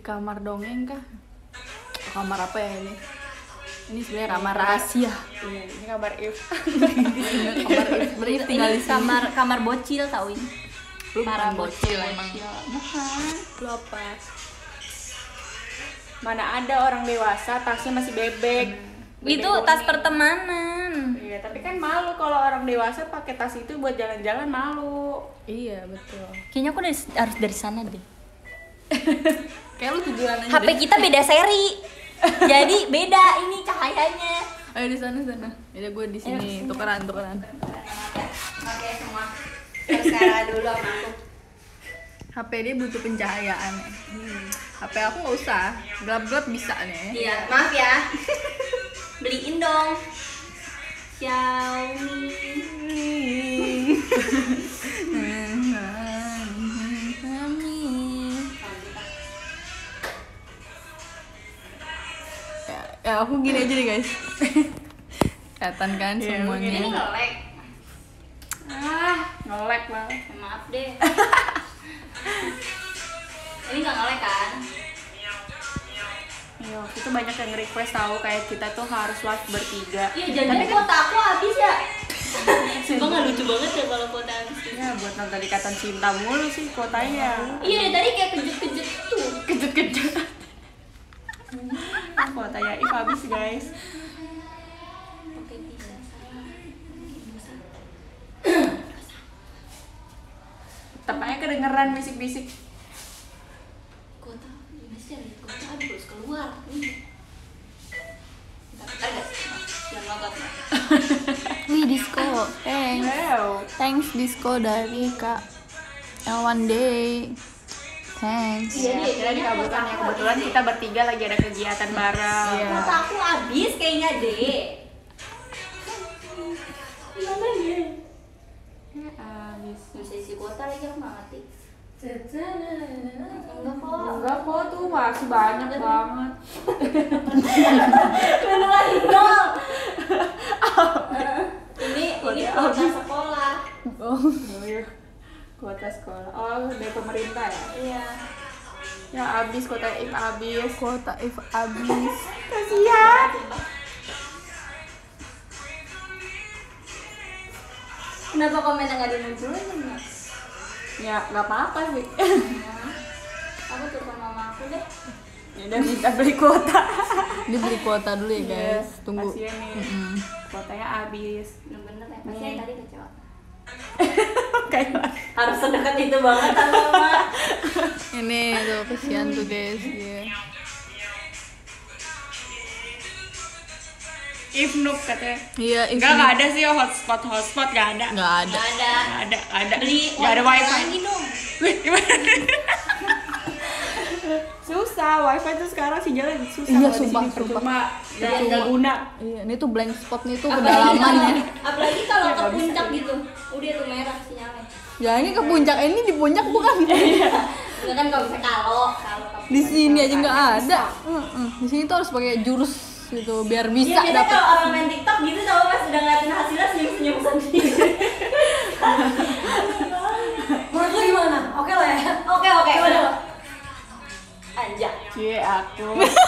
kamar dongeng kah? Kamar apa ya ini? Ini sebenarnya kamar rahasia. Iya, ini kamar If. Kamar sebenarnya tinggal di sini. kamar bocil tau ini. Lu para bocil emang. Bukan. Lu apa? Mana ada orang dewasa tasnya masih bebek. Itu Bebek tas boni. pertemanan. Iya, tapi kan malu kalau orang dewasa pakai tas itu buat jalan-jalan malu. Iya betul. Kayaknya aku harus dari sana deh. Kayak lu tujuan aja. HP kita beda seri. Jadi beda ini cahayanya. Ayo di sana. Ya gue di sini tukeran. Oke semua. Sekarang dulu sama aku. HP dia butuh pencahayaan. HP aku nggak usah, gelap-gelap bisa nih. Iya, maaf ya. Beliin dong. Xiaomi. Ya aku gini aja deh guys. Kelihatan kan Iya, semuanya. Ini nge-lag. Nge-lag banget. Maaf deh. Ini nggak nge-lag kan? Iya, itu banyak yang request tahu kayak kita tuh harus live bertiga. Iya, jadi Tapi kan kuota aku habis ya. Sumpah nggak lucu banget ya kalau kuota habis. ya buat nonton Ikatan Cinta mulu sih kuotanya. Iya deh, tadi kayak kejut-kejut tuh. Kejut-kejut. Kuotanya If habis guys. Oke, bisa. Tepatnya kedengeran bisik-bisik. Kuota, masih ada kuota harus keluar. Bentar guys, jangan nonton. Wih disco, thanks. Wow. Thanks disco dari Kak L1 Day. Thanks. Iya, Akhirnya dikabulkan ya, kebetulan kita bertiga lagi ada kegiatan bareng. Iya. Kuota aku habis kayaknya deh. Gimana ya? Habis. Bisa isi kuota lagi aku nggak ngerti. Enggak kok. Enggak kok tuh masih banyak banget. Beneran nol. Ini kuota sekolah. Oh. Kuota sekolah. Oh, dari pemerintah ya? Iya. Ya habis kuota If habis. Kuota if abis. Kasihan. Kenapa komennya nggak dimunculin Mas? Ya nggak apa-apa sih. Aku telepon mama aku deh. Ya udah minta beli kuota. Dia beli kuota dulu ya guys. Tunggu. Kasihan nih. Kuotanya habis. Bener-bener ya. Pasti Nih. tadi kecewa. Kayak Harus sedekat itu banget sama mama. Ini tuh kesian tuh guys. Dia. If Noob katanya. Iya, if Enggak ada sih hotspot nggak ada. nggak ada. Nggak ada. Nggak ada. Beli Nggak ada wifi. lagi dong. Wih, gimana? Susah, wifi tuh sekarang sinyalnya susah. Iya, kalau di sumpah, sini sumpah. percuma. Iya, Nggak guna. Iya, ini tuh blank spot nih tuh Apalagi kedalaman kalau- ya. Apalagi kalau Ya, ke nggak bisa. puncak gitu. Udah tuh merah sinyalnya. Ya ini ke puncak, ini di puncak bukan? Enggak kan kalau bisa kalau ke Di sini aja nggak ada. Di sini tuh harus pakai jurus gitu biar bisa Iya, biasanya dapat. kalau orang main TikTok gitu tau pas udah ngeliatin hasilnya senyum-senyum sendiri. Menurut lu gimana? Oke lah ya? Oke. Udah. Anjay. Cie aku.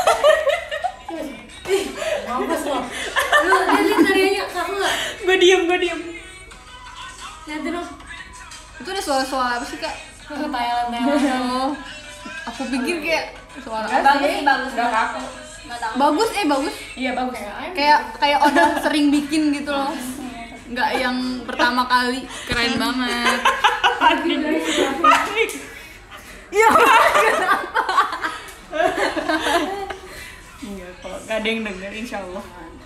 Mampus lo. Lu lihat karyanya kamu nggak? Gue diem. Lihat dong. Itu ada suara-suara apa sih kak? Thailand. Oh, aku pikir kayak suara Bagus sih, bagus. Udah aku. Nggak tahu. bagus, bagus. Iya bagus. Kayak udah sering bikin gitu loh. Nggak yang pertama kali, keren banget. Panik. Iya. Enggak, kalau nggak ada yang denger insya Allah.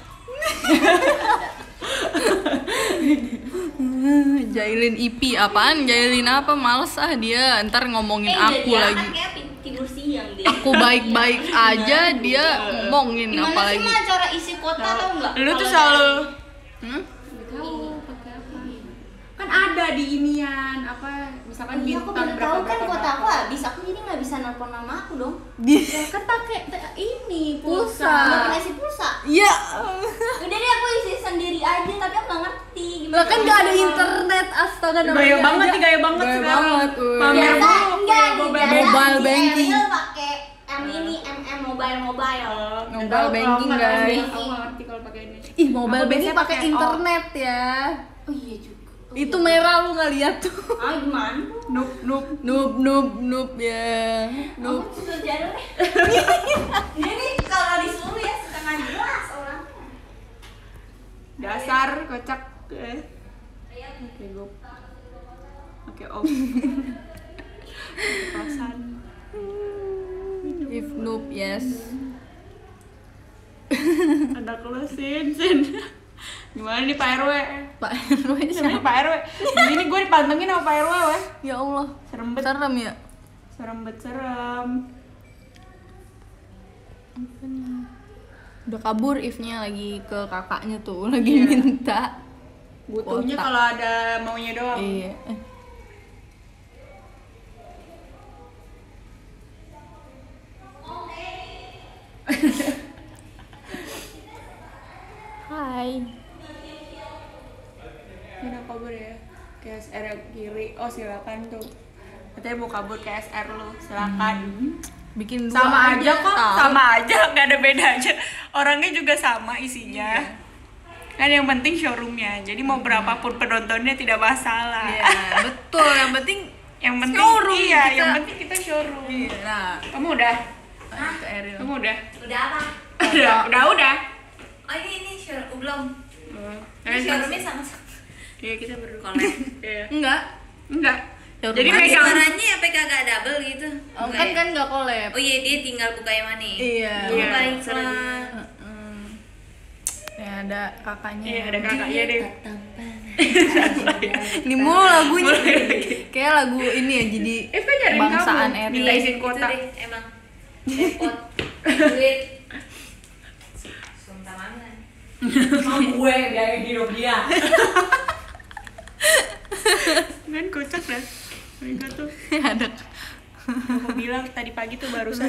Jailin IP apaan? Jailin apa? Males ah dia. Ntar ngomongin aku jadi lagi. anak kayak tidur siang deh. Aku baik-baik aja, dia ngomongin Gimana apa sih lagi? mah cara isi kuota tau nggak? Lu tuh Kalau selalu Hmm? ini. kan ada di inian apa misalkan Iya, aku bintang baru tahu kan berapa. kuota aku habis, aku jadi nggak bisa nelpon mama aku dong. Ya kan pakai ini Pulsa. Nggak pernah isi pulsa. Iya. Udah deh aku isi sendiri aja, tapi aku nggak ngerti gimana. Lah kan nggak ada internet, astaga namanya Gaya banget aja. nih, gaya banget Gaya sekarang. banget, weh. Pamer Biasa mulu, enggak mobile nih, biasa mobile di banking. Ariel pakai mobile. Mobile banking, guys. Aku nggak ngerti kalau pakai ini. Ih, mobile Aku banking biasanya pakai pakai internet ya. Oh iya juga. Itu merah lu nggak lihat tuh. Ah gimana? Noob ya. Kamu sudah jadul nih. Ini nih kalau disuruh ya setengah gelas orang. Dasar kocak. Oke, go. Oke, off. Perasaan. If noob, yes. Anak lu Sin. Gimana nih Pak RW? Pak RW Namanya siapa? Pak RW. Di sini gue dipantengin sama Pak RW, weh. Ya Allah, Serem bet. serem ya. Serem. Udah kabur If-nya lagi ke kakaknya tuh, lagi minta. Butuhnya Otak. kalau ada maunya doang. Iya. Hai. Udah kabur ya. Ke SR kiri. Oh, silakan tuh. Katanya mau kabur ke SR lu, silakan. Bikin dua Sama aja kok, tahu. sama aja, nggak ada bedanya. Orangnya juga sama isinya. Kan yang penting showroomnya. Jadi mau berapapun penontonnya tidak masalah. Iya, betul. Yang penting Yang penting showroom iya, kita. yang penting kita showroom. iya. Nah, Kamu udah? ke Eril. Kamu udah? Udah apa? Udah. Oh ini showroom belum. Ini Showroomnya sama. Iya, kita berdua. Collab. Iya. Enggak. Jadi Showroom megang. Suaranya apa kagak double gitu? Oh, Enggak ya? kan enggak collab. Oh iya, dia tinggal buka yang mana? Iya. Oh, Iya. baiklah. Ya ada kakaknya. Iya, ada kakaknya deh. Ini mulu lagunya. Kayak lagu ini ya jadi Kan nyariin bangsaan kamu. Eril. Minta izin Itu kota. deh, emang. Repot. Duit. Sumpah banget. Mau gue biarin hidup dia. Kan kocak dah. Mereka tuh ada aku bilang tadi pagi tuh barusan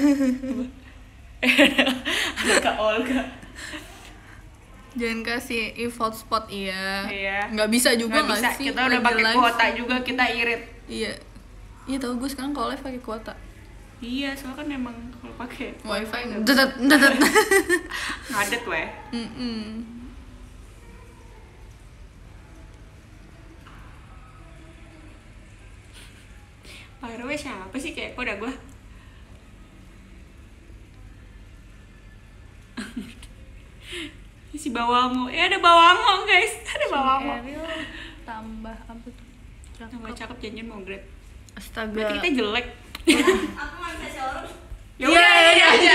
ada Kak Olga. jangan kasih if hotspot iya. Iya. Nggak bisa juga Nggak nggak bisa, sih? kita udah Lagi pakai live. kuota juga, kita irit. Iya. Iya tau gue sekarang kalau live pakai kuota. Iya, soalnya kan emang kalau pakai Wifi nggak. ngadet weh. Pak RW siapa sih, kayak kok udah gua. Si Bawango, ada Bawango guys, ada Bawango. Eril tambah apa tuh? Tambah cakep, janjian mau grade. Astaga. Berarti kita jelek. Aku mau bisa showroom. Ya udah, sini aja.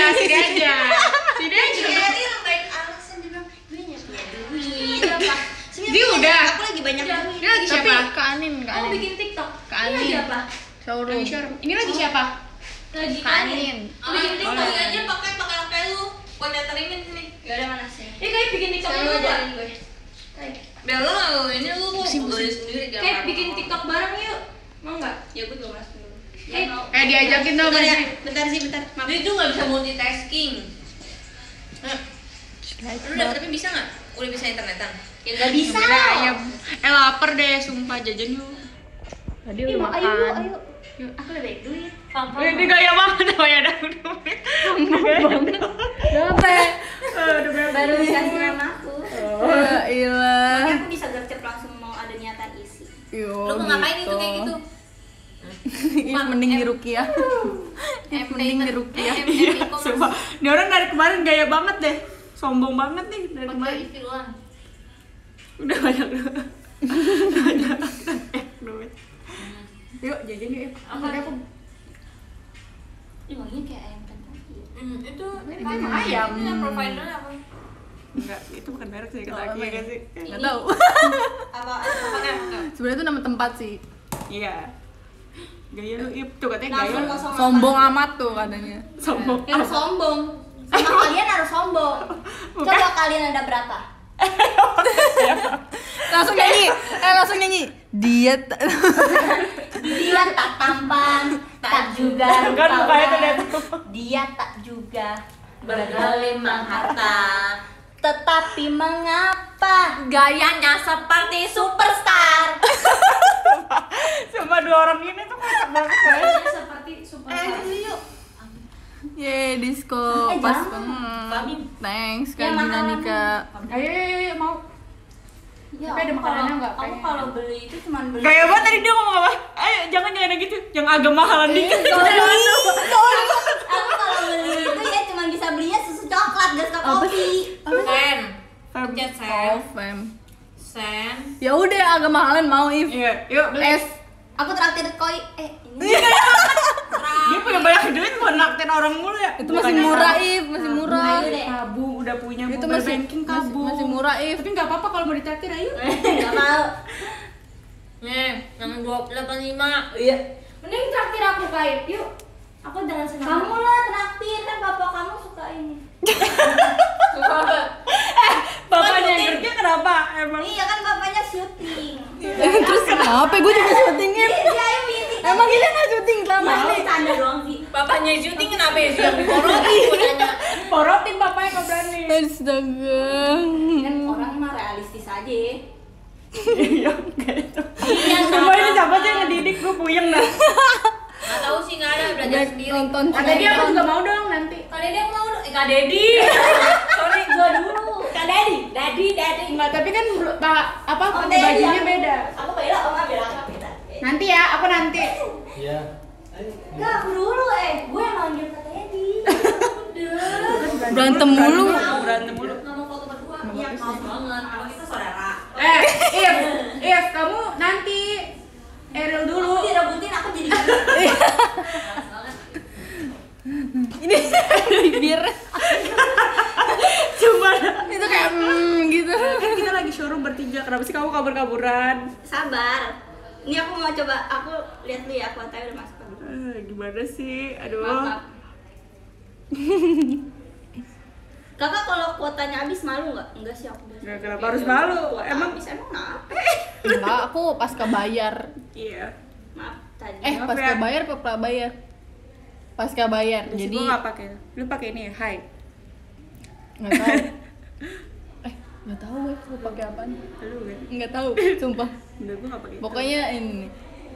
Eril baik alasan dia bilang gue nggak punya duit apa. Dia udah. Aku lagi banyak duit. Ini lagi siapa? Ke Anin, ke Kamu Anin. bikin TikTok. Ke Ini Anin. lagi apa? Showroom. Lagi showroom. Ini lagi siapa? Lagi Ke Anin. Bikin TikTok iya. aja pakai HP lu. Buat nyeteringin sini. Gak ada mana sih. Kayak bikin TikTok dulu ajarin gue. Biar lo ini lu boleh sendiri gak Kayak apa-apa. bikin TikTok bareng yuk. Mau nggak? Ya gue juga masuk dulu. Diajakin dong. Bentar ya, bentar sih, bentar. Dia tuh nggak bisa multitasking. Lu udah tapi bisa nggak? Udah bisa internetan? Ya nggak bisa. Ayam. Lapar deh, sumpah jajan yuk. Tadi Ayo, udah ayo, makan. ayo. Aku lebih baik duit. Ini gaya banget namanya dangdut. Kenapa? Baru dikasih nama aku. Ya ilah. Makanya aku bisa gercep langsung mau ada niatan isi. Yo, Lu mau ngapain itu kayak gitu? If mending di Rukiah. If mending di Rukiah. Sumpah, ini orang dari kemarin gaya banget deh. Sombong banget nih dari Pakai kemarin. isi ulang. Udah banyak duit. Duit. Yuk jajan yuk. Apa? Aku Ih, wanginya kayak ayam Kentucky. Itu ini kan ayam. providernya apa? Enggak, itu bukan merek sih, Oh, Kentucky apa ya ya? sih? Nggak tahu. Apa kan? Sebenarnya itu nama tempat sih. Iya. Gaya lu, tuh katanya gaya. Langsung kosong. Sombong amat tuh katanya. Sombong. Yang sombong. Sama kalian harus sombong. Coba kalian ada berapa? Langsung nyanyi. Langsung nyanyi. Dia Dia tak tampan, tak juga Kan mukanya tuh lihat. Dia tak juga bergelimang harta. Tetapi mengapa gayanya seperti superstar? Sumpah dua orang ini tuh kocak banget. Gayanya seperti superstar. yuk. Yeay, disco. Pas jangan. banget. Thanks, Ya, Kak Gina makanan. Nika. Ayo mau. Ya, Tapi ada makanannya nggak? Aku kalau beli itu cuma beli. Kayak banget tadi dia ngomong apa? Ayo jangan gitu. Yang agak mahalan dikit. Aku kalau beli itu ya cuma bisa belinya susu coklat dan suka kopi. Sen. Fem. Pencet sen. Oh, fam. Sen. Ya udah agak mahalan mau If. Iya, yuk beli. Es. Aku traktir koi. Ini. Dia punya banyak duit buat naktir orang mulu ya. Itu masih murah If, masih murah. Ayo deh. Kabu udah punya Itu mobile masih banking kabu. masih murah If. Tapi nggak apa-apa kalau mau ditraktir ayo. Enggak mau. Nih, yang 285. Iya. Mending traktir aku Kak. Yuk. Aku jangan senang. Kamu lah traktir kan bapak kamu suka ini. Bapaknya yang kerja kenapa? Emang Iya kan bapaknya syuting. Terus kenapa gue juga syutingin? Dia ayo meeting. Emang kita nggak syuting selama Mau ini? bercanda doang sih. Bapaknya syuting kenapa ya sih yang diporoti? Gue nanya. porotin bapaknya nggak berani. Astaga. Kan orang mah realistis aja. Iya, kayak itu. Iya, Sumpah ini siapa sih yang ngedidik? Gue puyeng dah. Nggak tahu sih, nggak ada, belajar sendiri. Nonton. Kata dia aku juga mau dong nanti. Kak Dedi aku mau Kak Dedi. Sorry, gua dulu. Kak Dedi. Daddy. Enggak, tapi kan apa Om pakai Deddy, bajunya aku- beda. Aku beda, Om beda. Beda. Nanti ya, aku nanti. Iya. Enggak, aku dulu gue yang manggil Kak Dedi. Udah. Berantem mulu. Berantem mulu. Nggak mau foto berdua. Iya, maaf banget. Kalau kita saudara. If kamu nanti Eril dulu. Aku direbutin, aku jadi Ini bibir. Coba. Itu kayak gitu. Kan kita lagi showroom bertiga. Kenapa sih kamu kabur-kaburan? sabar. Ini aku mau coba, aku lihat dulu ya kuotanya udah masuk. Gimana sih? Aduh. Maaf. Kakak kalau kuotanya habis malu nggak? Enggak sih aku. Nggak, kenapa harus malu? Kuota Emang- habis emang kenapa? Enggak, aku pasca bayar. Iya. Maaf tadi. Maaf Pasca ya. bayar apa pra bayar? Pasca bayar. Jadi Jadi gue nggak pakai. Lu pakai ini ya? Hai. nggak tahu. Nggak tahu gue pakai apaan. Lu kan? Nggak tahu, sumpah. Enggak, gue nggak pakai. itu. Pokoknya ini.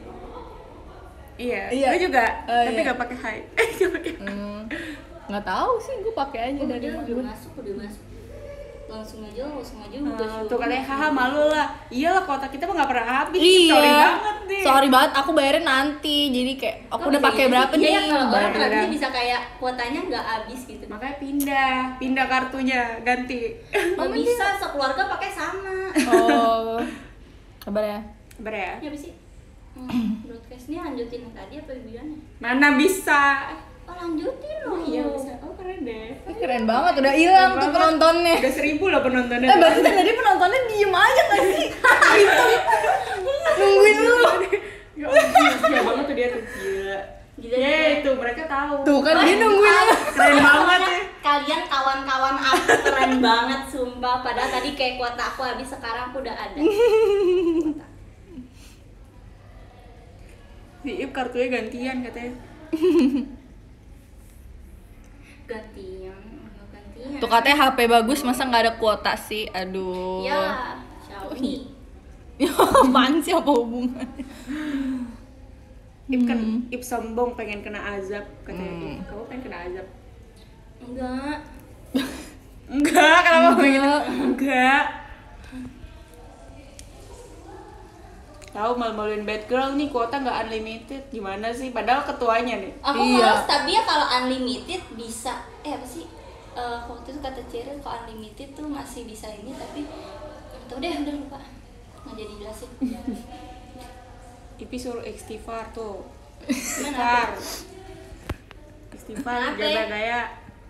Iya. Iya. Gue juga. Oh, Tapi iya. nggak pakai hai. Nggak pakai. Nggak tahu sih, gue pakai aja dari udah gue. masuk. Langsung aja Tuh katanya haha malu lah. Iyalah kuota kita mah nggak pernah habis. Iya. Sorry banget nih. Sorry banget, aku bayarin nanti. Jadi kayak aku udah pakai berapa nih? Iya, kalau orang Bayar. kenapa sih bisa kayak kuotanya nggak habis gitu. Makanya pindah kartunya, ganti. Nggak bisa sekeluarga pakai sama. Oh. Sabar ya. Sabar ya. Ya apa sih? Broadcastnya lanjutin yang tadi apa gimana? Mana bisa? Oh lanjutin loh. Iya bisa. Oh keren deh. Ih, keren banget, udah hilang tuh Banget. penontonnya. Udah 1000 loh penontonnya. Berarti tadi penontonnya diem aja gak sih? Gitu. Nungguin dulu. Ya ampun, gila banget tuh dia tuh. Gila. Gila, Ya gila. itu mereka tahu. Tuh kan dia nungguin aja. Keren banget ya. Kalian kawan-kawan aku keren banget sumpah. Padahal tadi kayak kuota aku habis, sekarang aku udah ada. Si Ip kartunya gantian katanya. Gantian. Tuh katanya HP bagus, masa nggak ada kuota sih? Aduh. Ya, Xiaomi. Apaan sih, apa hubungannya? Ip kan Ip sombong pengen kena azab katanya dia. Kamu pengen kena azab? Enggak. Enggak, kenapa pengen? Enggak. Tahu malu-maluin bad girl nih, kuota nggak unlimited. Gimana sih? Padahal ketuanya nih. Aku Iya. males, tapi ya kalau unlimited bisa. Apa sih? Waktu itu kata Cheryl kalau unlimited tuh masih bisa ini, tapi tau deh udah lupa. Nggak jadi jelasin. Ipi suruh istighfar tuh. Mana? Istighfar, Kenapa? jaga gaya.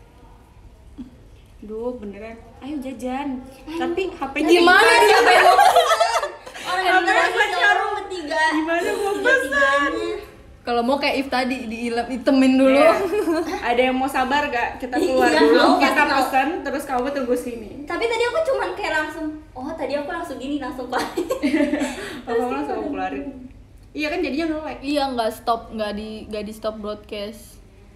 Duh, beneran. Ayo jajan. Tapi HP-nya Gimana dibuka. siapa yang mau? Orang Apa beneran yang sih pacar? orang bertiga. Gimana mau pesan? Tiga-tiganya. Kalau mau kayak If tadi, ditemin dulu. Iya. Ada yang mau sabar gak? Kita keluar Iya, dulu, mau, kita pasti mau. pesan, terus kamu tunggu sini. Tapi tadi aku cuman kayak langsung, oh tadi aku langsung gini, langsung keluar. Kamu langsung aku keluarin. Iya kan jadinya nge-lag. Iya, nggak di stop broadcast.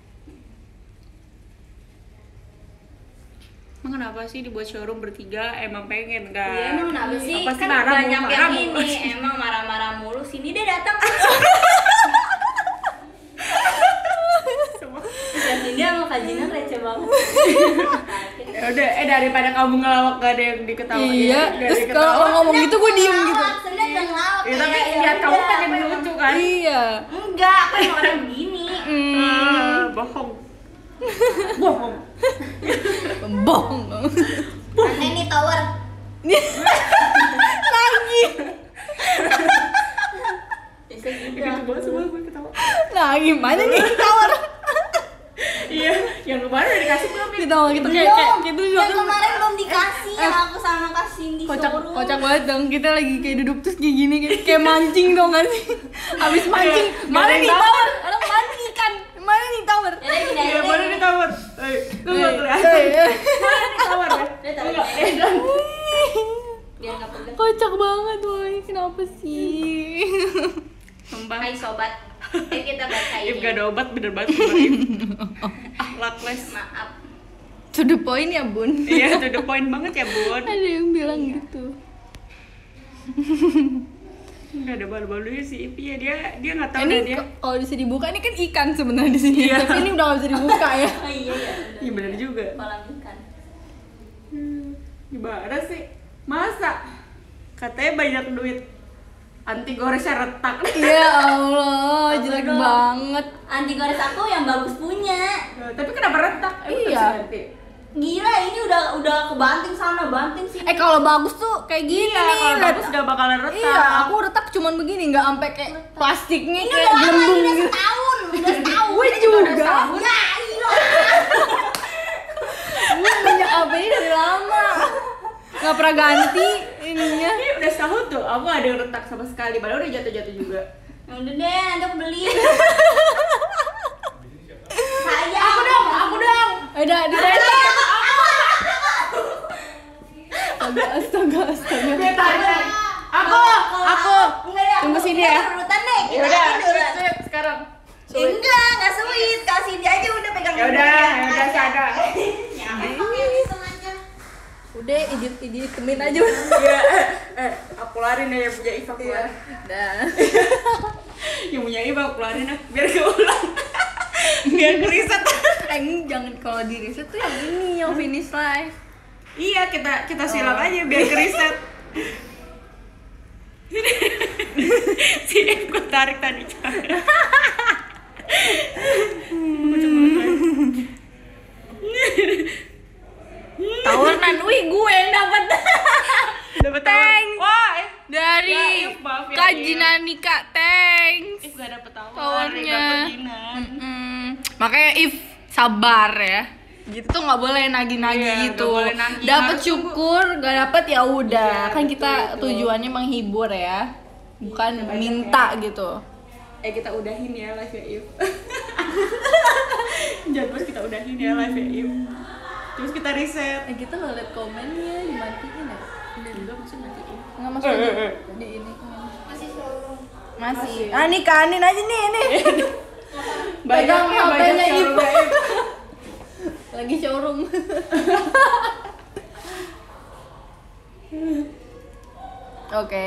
Emang kenapa sih dibuat showroom bertiga? Emang pengen gak? Iya emang kenapa sih? Apa sih Kan marah, banyak marah, yang marah. ini, emang marah-marah mulu. Sini deh datang. Ya, dia mau Kajian receh banget. Ya udah, daripada kamu ngelawak gak ada yang diketawain. Iya, terus kalau lo ngomong gitu gue diem gitu. Sebenarnya udah ngelawak. Ya, tapi lihat kamu pengen lucu kan? Iya. Enggak, aku emang orang begini. Bohong. Bohong. Bohong. Mana nih tower? Lagi. Bisa juga. Gitu banget semua gue ketawa. Nah, gimana nih tawar? Iya, yang kemarin udah dikasih belum? Kita kayak gitu juga. Yang kemarin belum dikasih, yang aku sama kasih di showroom. Kocak banget dong, kita lagi kayak duduk terus kayak gini kayak mancing dong gak sih? Habis mancing, mana nih tawar? Orang mancing ikan, mana nih tawar? Ya udah gini Iya, aja mana deh. nih tawar? Lu gak kelihatan. Mana nih tawar ya? Udah tahu. Enggak, Biar nggak pegang. Kocak banget woy, kenapa sih? Sumpah. Hai sobat, kita baca If ini. gak ada obat bener banget bener If. Akhlakless. Maaf. To the point ya bun. Iya, to the point banget ya Bun. Ada yang bilang gitu. Gak ada balu-balunya sih If ya, dia gak tahu Ini dah dia. kalau bisa dibuka ini kan ikan sebenarnya di sini. Iya. Tapi ini udah gak bisa dibuka ya. Oh iya ya. Iya bener juga. Kolam ikan. Gimana sih? Masa? Katanya banyak duit. Anti goresnya retak. Ya Allah, jelek dong? banget. Anti gores aku yang bagus punya. Tapi kenapa retak? Emang Iya. bisa ganti? Gila, ini udah kebanting sana, banting sini. Kalau bagus tuh kayak gini Iya, nih. kalau lihat. bagus gak bakalan retak. Iya, aku retak cuman begini, nggak sampai kayak plastiknya Ini kayak udah lama, gelembung ini udah gitu. setahun, udah setahun. Gue juga. Ya, iya. Gue punya apa ini dari lama. Nggak pernah ganti ininya. Ini udah setahun tuh, aku gak ada yang retak sama sekali. Padahal udah jatuh-jatuh juga. Ya udah deh, nanti aku beli. Saya. Aku dong. Udah, di Astaga. Gue tarik. Aku. Enggak ya. Tunggu sini ya. Urutan deh. Ya udah, urutan. sweet sekarang. Enggak sweet. Kasih dia aja udah pegang. Ya udah, ada. Ya, pakai langsung aja. Udah, temin aja. Iya, aku keluarin deh yang punya Iva keluar. Dah. Yang punya Iva aku keluarin dah, biar keulang. Biar ngeriset. Jangan kalau di riset tuh yang ini, yang finish live. Iya, kita silang aja biar ngeriset. Si F gue tarik tadi. Tawaran, wih gue yang dapat. Dapat Thanks. Wah, Dari Ya, If, maaf ya, Kak If. Jinanika, thanks. If gak dapet tawar, Tawarnya. dapet Jinan. Makanya if sabar ya. Gitu tuh nggak boleh nagih-nagih Iya, gitu. nggak boleh nagih. Dapat Harus syukur, nggak dapet ya udah. Iya, Kan betul kita itu. tujuannya menghibur ya, bukan minta gitu. Kita udahin ya live ya If. Jangan terus kita udahin ya live ya If. Terus kita reset. Kita nggak liat komennya, dimatiin ya? Enggak maksudnya matiin. Nggak maksudnya di ini. Masih. Ah nih kanin aja nih. Pegang HP-nya showroom Ibu. ya, If. Lagi showroom. Oke.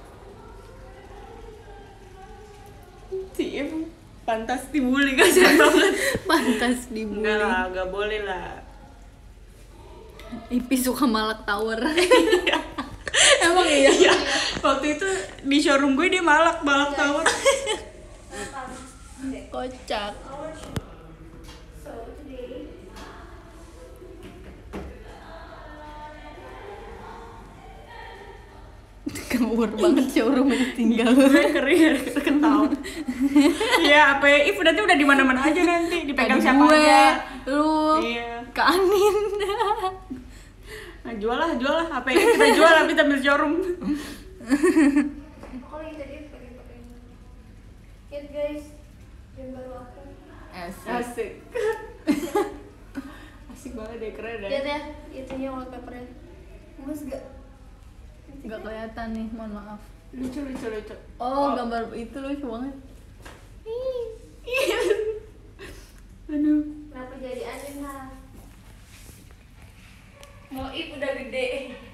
Si If pantas dibully kasihan banget. Pantas dibully. Enggak lah, enggak boleh lah. Ipi suka malak tower. Emang iya? Iya, waktu itu di showroom gue dia malak tawar. Kocak. Ngawur banget showroom tinggal. Gue kering ketawa. Iya, apa ya? If nanti udah di mana-mana aja nanti, dipegang Tadi siapa gue, aja. lu, Iya. Kanin. Nah, jual lah, apa ya? Kita jual habis ambil showroom. Kalau yang tadi pakai lihat guys, yang baru aku. Asik. Asik banget deh, keren deh. Lihat ya, itunya wallpapernya. Mas gak? Gak kelihatan nih, mohon maaf. Lucu. Oh, gambar itu lucu banget. Aduh. Kenapa jadi aneh lah? Mau If udah gede.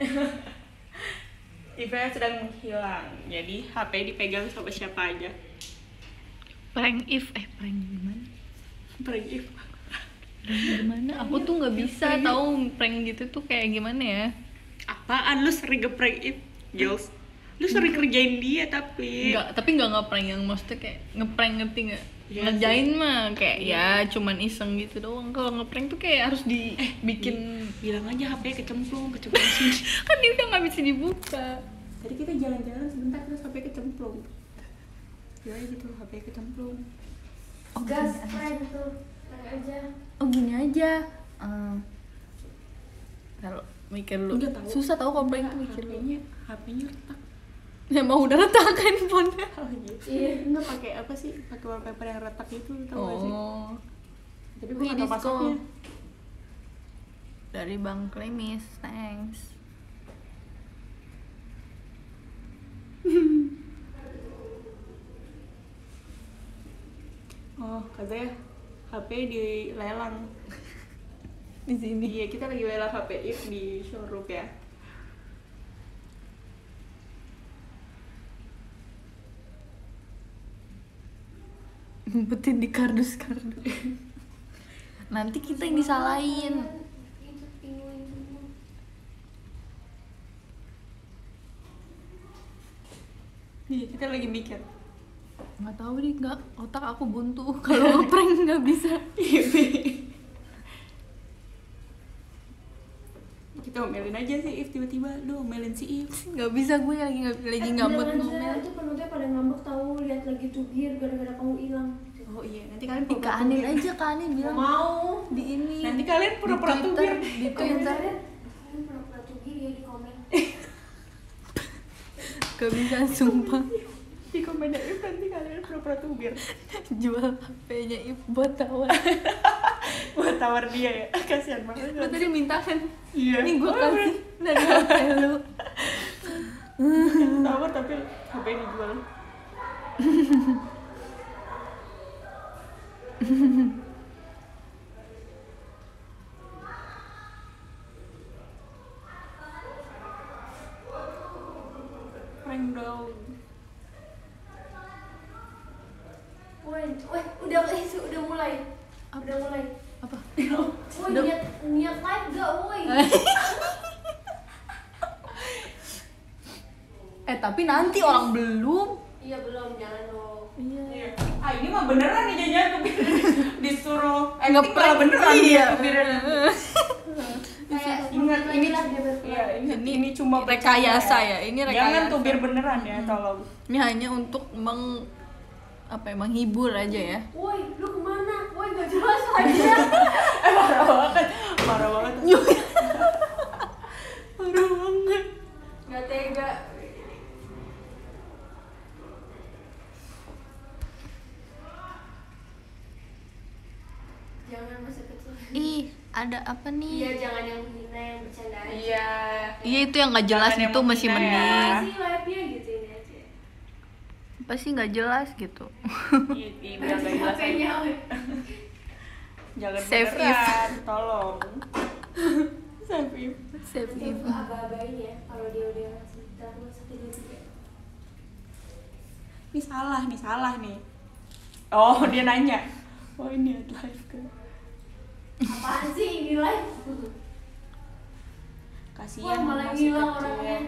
Iva sedang menghilang, jadi HP dipegang sama siapa aja. Prank if, prank gimana? Prank If. Gimana? Aku tuh nggak bisa tahu prank gitu tuh kayak gimana ya. Apaan lu sering nge-prank Jules? Lu sering kerjain dia tapi Tapi nggak ngeprank yang maksudnya kayak ngeprank, ngerti nggak? Iya Ngerjain mah kayak ya cuman iseng gitu doang. Kalau ngeprank tuh kayak harus dibikin. bilang aja HP-nya kecemplung sini. Kan dia udah nggak bisa dibuka. Tadi kita jalan-jalan sebentar terus HP kecemplung. Ya gitu HP kecemplung. Gas prank tuh. Prank aja. Oh gini aja. Kalau mikir lu Udah tahu. susah tahu kalau prank tuh mikir lu. HP-nya retak. Ya mau udah retak handphonenya. Oh iya. Iya. Enggak pakai apa sih? Pakai wallpaper yang retak itu tahu gak sih? Oh. Tapi gue Wih, enggak tahu disco. passwordnya. Dari Bang Klemis, thanks. Oh, katanya HP dilelang. Di sini. Iya, kita lagi lelang HP If di showroom ya. Ngumpetin di kardus-kardus. Nanti kita yang disalahin. Itu pinguin semua. Iya, kita lagi mikir. Nggak tahu deh, nggak, otak aku buntu. Kalau ngeprank nggak bisa. Kita omelin aja sih If tiba-tiba lu omelin si If. Nggak bisa, gue lagi nggak mood bilang aja, ngomel. itu penontonnya pada ngambek tahu lihat lagi tubir gara-gara kamu hilang. Oh iya, nanti kalian Di pura-pura Kanin tubir. aja, Kanin bilang Mau. di ini. Nanti kalian pura-pura di Twitter, tubir. di Twitter. Kalian pura-pura tubir ya di komen. Gak bisa, sumpah. Di komen If nanti kalian pura-pura tubir. Jual HP-nya If buat tawar. Buat tawar dia ya. Kasihan banget. Lu tadi minta kan? Iya. Ini gue kasih dari HP lu. Tawar tapi HP dijual. Prank dong. Woi, udah mulai. Udah mulai. Apa? Woi, niat live gak, woi? Tapi nanti orang belum. Iya belum, jangan dong. Iya. Ah ini mah beneran nih jangan tubir disuruh Ngeprank. malah beneran Iya. tubiran. Kayak Ingat ini lah dia berperan. Iya, ini cuma rekayasa ya. Ini rekayasa. Jangan tubir beneran ya, tolong. Ini hanya untuk menghibur aja ya. Woi, lu kemana? Woi, gak jelas lagi. Parah banget. Parah banget. Parah banget. Gak tega. Jangan masa kecil. Ih, ada apa Iya, nih? jangan yang menghina, yang bercanda aja. Iya. Iya, itu yang nggak jelas Jangan yang itu masih menghina ya. mending. Sih live-nya gitu ini aja. Apa sih nggak jelas gitu? Iya, biar gak jelas. HP-nya, woi. Jangan Save beneran, tolong. Save if. Save Nanti if. aku aba-abain ya kalau dia udah ngasih terus 1, 2, 3. Ini salah nih. Oh, dia nanya. Oh, ini ada live kan. Apaan sih ini live? Kasihan Wah, malah masih ngilang kecil. orangnya.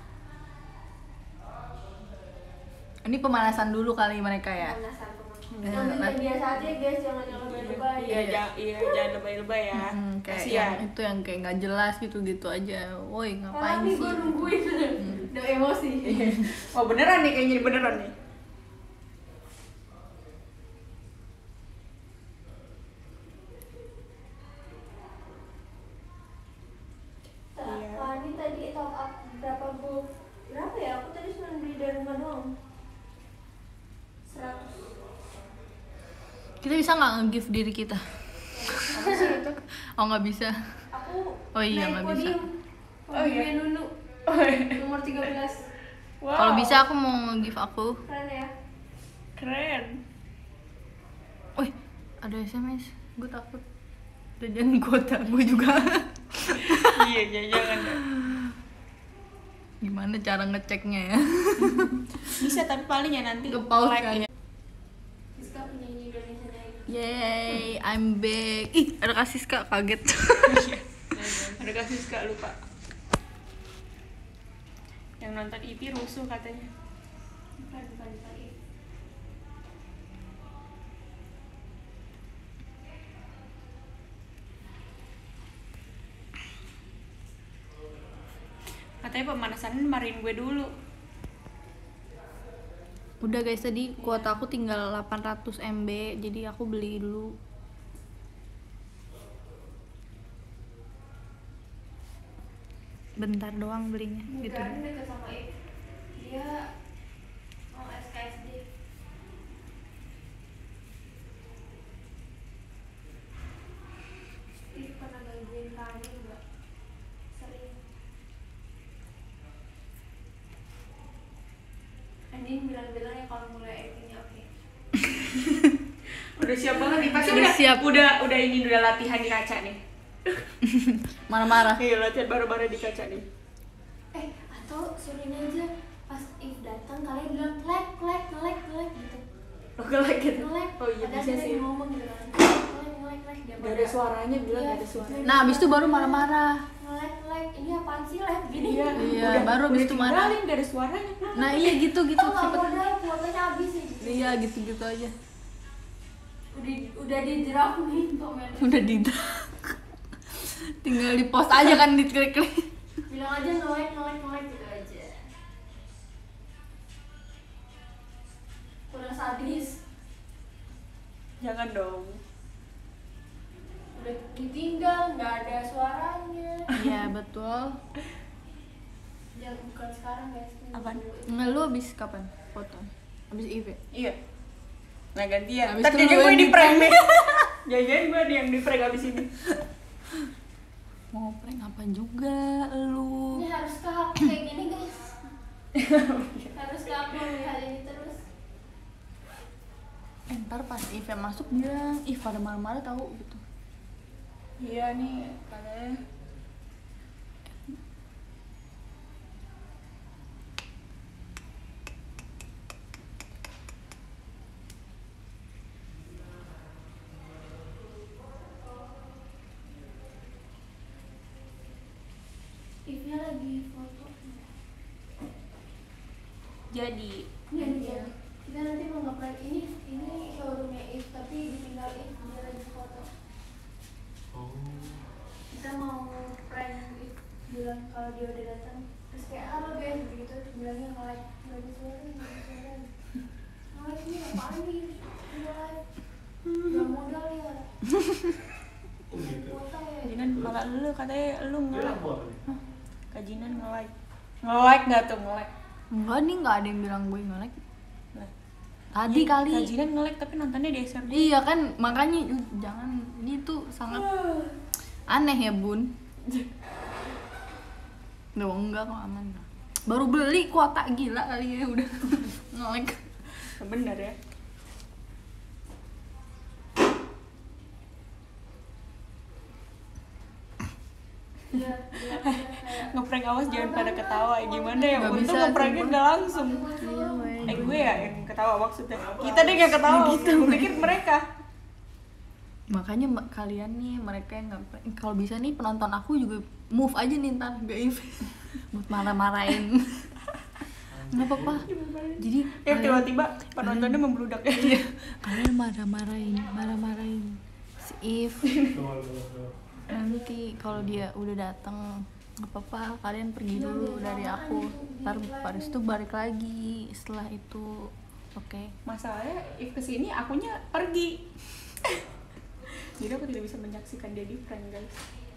Ini pemanasan dulu kali mereka ya. Pemanasan. Ya, Ambil nanti- yang biasa aja guys, jangan yang lebay-lebay. Iya, jangan lebay-lebay ya. Kayak Kasihan. yang itu yang kayak nggak jelas gitu-gitu aja. Woi, ngapain Karena nih sih? gue nungguin. Udah emosi. Oh, beneran nih kayaknya beneran nih. Iya. Fani tadi top up berapa bu? Berapa ya? Aku tadi cuma beli dari rumah doang. 100. Kita bisa nggak nge-gift diri kita? Apa sih itu? Oh, nggak bisa. Aku Oh iya, naik nggak bisa. podium. Oh iya. Podiumnya Nunu. Oh, iya. Nomor 13. Wow. Kalau bisa aku mau nge-gift aku. Keren ya? Keren. Wih, ada SMS. Gue takut. Jajan kuota gue juga. Iya, jangan. Gimana cara ngeceknya ya? Bisa tapi paling ya nanti Nge-pause like kan. ya. Siska penyanyi Indonesia naik. Yay, I'm back. Ih, ada kasis Kak, kaget. Ada kasus Kak, lupa. Yang nonton IP rusuh katanya. Bukan. Katanya pemanasan marahin gue dulu. Udah guys, tadi kuota aku tinggal 800 MB, jadi aku beli dulu. Bentar doang belinya, gitu Bukan deh. deket sama If. Dia mau SKSD. If pernah gangguin kamu juga. Sering. Andin bilang-bilang ya kalau mulai actingnya oke. Udah siap banget nih, pasti Udah udah siap. udah latihan di kaca nih. Marah-marah. Iya, latihan baru-baru di kaca nih. Atau suruhin aja pas If datang kalian bilang ngelek gitu. Oke lagi gitu. Ngelek. Oh iya Padahal bisa kita sih. ngomong gitu kan. Ngelek. Gak ada suaranya, bilang gak ada suara. Nah, abis itu baru marah-marah. Ngelek. Ini apaan sih live gini? Iya, baru abis itu marah. Tinggalin, gak ada suaranya. Nah iya gitu. Oh nggak modal, kuotanya habis sih. Iya gitu aja. Udah di draft nih komen. Udah di tinggal di post aja kan, diklik-klik. Bilang aja ngelek gitu aja. Kurang sadis. Jangan dong. Udah ditinggal, nggak ada suaranya. Iya betul. Jangan bukan sekarang guys. Apaan? Nggak, lu abis kapan foto? Abis IV? Iya. Nah gantian. Habis Ntar itu jadi lu gue yang di prank nih. Jangan gue nih yang di prank abis ini. Mau prank apa juga lu? Ini harus ke aku kayak gini guys. Harus ke aku melihat ini terus. Ntar pas IV masuk bilang, ih pada marah-marah tahu gitu. Iya nih, katanya. If-nya lagi foto. Jadi. Iya. Kita nanti mau nge-prank ini showroomnya If tapi ditinggal If dia lagi foto. Kita mau prank If bilang kalau dia udah datang terus kayak halo guys begitu bilangnya nge-like nggak ada suara nge-like ini apaan nih nge-like nggak modal ya kuota ya. Kajinan malah lu katanya lu nge-like. Kajinan nge-like. Nge-like nggak tuh nge-like? Enggak nih, nggak ada yang bilang gue nge-like. Like. Tadi kali. Kajinan nge-like tapi nontonnya di SRD. Iya kan, makanya jangan, ini tuh sangat aneh ya bun. Duh, enggak kok, aman. Baru beli kuota, gila kali ya udah nge-like. Bener ya. Iya kayak Ngeprank awas jangan pada ketawa. Gimana ya? Nggak Untung bisa, ngepranknya sumpah. nggak langsung. Iya, weh. Gue ya yang ketawa maksudnya. Kita deh yang ketawa. Gue pikir mereka. Makanya kalian nih, mereka yang nggak, kalau bisa nih penonton aku juga move aja nih ntar ke IV buat marah-marahin. Nggak apa-apa. Jadi Ya kalian- tiba-tiba penontonnya membludak ya. Iya, kalian marah-marahin si If. Nanti kalau dia udah datang nggak apa-apa, kalian pergi dulu dari aku, ntar Paris tuh balik lagi setelah itu. Oke. Masalahnya if kesini akunya pergi. Jadi aku tidak bisa menyaksikan dia di prank guys.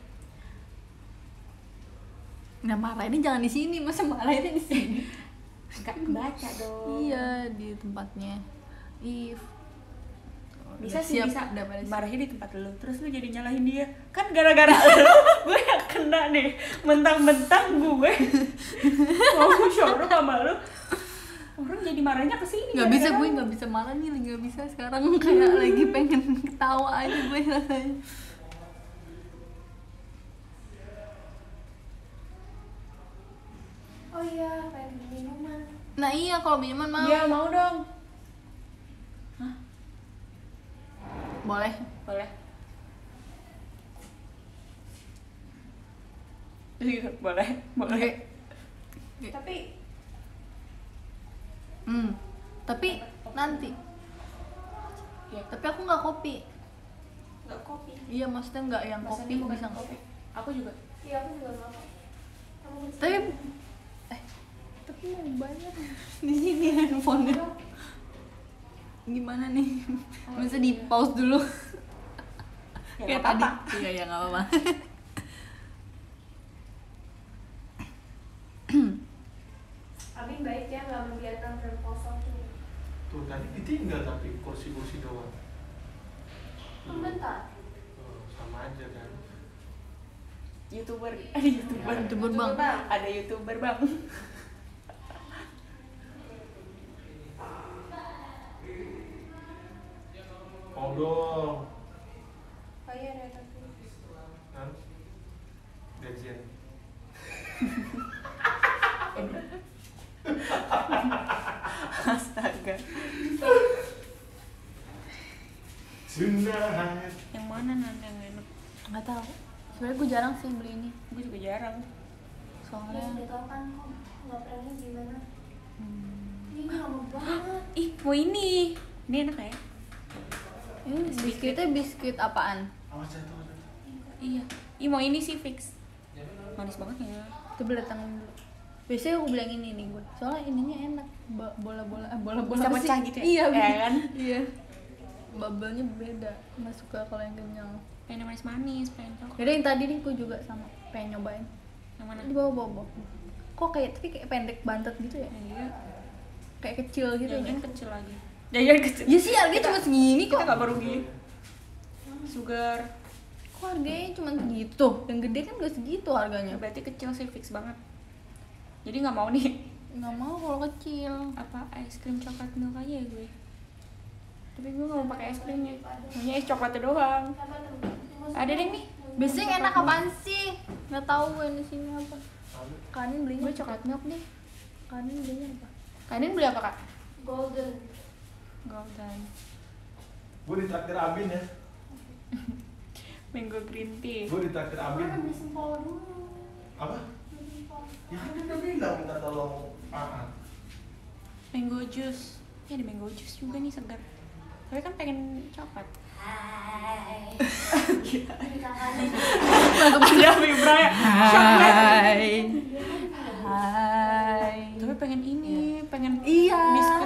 Nah, marah ini jangan di sini, masa marah ini di sini. Enggak baca dong. Iya, di tempatnya If. Bisa Udah sih siap, bisa udah pada siap. marahin di tempat lu. Terus lu jadi nyalahin dia. Kan gara-gara lu gue yang kena nih. Mentang-mentang gue mau showroom sama lu. Orang jadi marahnya ke sini. Nggak bisa, gue nggak bisa marah nih, nggak bisa sekarang kayak lagi pengen ketawa aja gue rasanya. oh iya pengen minuman. Nah iya, kalau minuman mau. Iya, mau dong. Boleh. Boleh. Boleh. Oke. Tapi Tapi nanti. ya, Tapi aku nggak kopi. Nggak kopi. Iya, maksudnya nggak yang Maksudnya kopi bukan bisa nggak? kopi. Aku juga. Iya, aku juga mau. Kamu bisa. Tapi tapi mau banyak di sini handphonenya. Gimana nih? Bisa di pause dulu. Ya, Kayak nggak tadi. apa-apa. Iya, ya nggak apa-apa. Abin baik ya, nggak membiarkan film kosong tuh. Tuh tadi ditinggal tapi kursi-kursi doang. Bentar. Sama aja kan. YouTuber, ada YouTuber. YouTuber, Bang. Ada YouTuber, Bang. Mau dong. Oh iya, ada tapi. Kan? Gajian. Astaga. Sunat. Yang mana nanti yang enak? Nggak tahu. Sebenarnya gue jarang sih beli ini. Gue juga jarang. Soalnya Udah tau kan kok nggak pernah gimana. Ini lama banget. Ih, mau ini. Ini enak ya? ini biskuitnya biskuit apaan? Awas jatuh. Iya. Ih, mau ini sih fix. Manis banget ya. Coba datang dulu. Biasanya aku bilang ini nih gue. Soalnya ininya enak. Bola-bola Bisa apa sih? pecah gitu ya? Iya, Ya kan? Iya. Bubble-nya beda. Nggak suka kalau yang kenyal. Pengen manis-manis, pengen coklat. Jadi yang tadi nih gue juga sama pengen nyobain. Yang mana? Di bawah-bawah. Kok tapi kayak pendek bantet gitu ya? Yang dia Kayak kecil gitu. jajan ya? kecil lagi. Jajan kecil. Ya sih harganya cuma segini Kita kok. nggak merugi. Sugar. Kok harganya cuma segitu? Yang gede kan gak segitu harganya. Berarti kecil sih fix banget. Jadi nggak mau nih Nggak mau kalau kecil. apa es krim coklat milk aja ya gue. Tapi gue nggak mau pakai es krimnya. Maunya es coklatnya doang. Ada deh nih. Biasanya yang enak apaan sih? Nggak tahu gue di sini apa. Kanin belinya Gue coklat milk deh. Kanin belinya apa? Kalian beli apa kak? Golden. Golden. Gue ditraktir Abin ya. Mango green tea. Gue ditraktir Abin. Mana beli sempol dulu. Apa? Beli sempol. Ya kan udah bilang minta tolong Mango juice. Ya ada mango juice juga nih segar. Tapi kan pengen coklat. Hai. Ada vibra ya. Hai. Hai. Tapi pengen ini, pengen Iya. biskuit.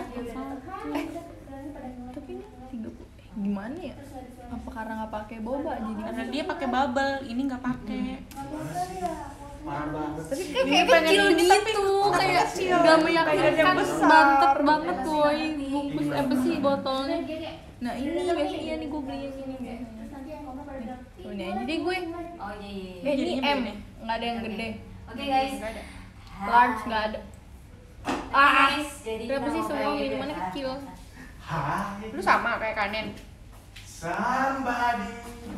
Tapi ini 30. Gimana ya? Apa karena nggak pakai boba jadi? Karena dia pakai bubble, ini nggak pakai. Parah banget. Tapi sih. kayak Ini pengen kecil ini, tapi gitu, tetap kayak kecil. nggak Pengen yang meyakinkan, besar. bantet banget woi bungkus apa sih botolnya? Gini, Nah ini biasanya nih gue beli yang ini biasanya. terus nanti yang ngomong pada bilang, Oh, ini aja deh gue. Oh iya iya. Eh, ini Jadinya M, begini. nggak ada yang Oke. gede. Oke guys. Nggak ada. Large nggak ada. Oke, guys, jadi Kenapa kita sih mau semua kayak minumannya gitu ya. kecil? Hai. Lu sama kayak Kanen. Somebody.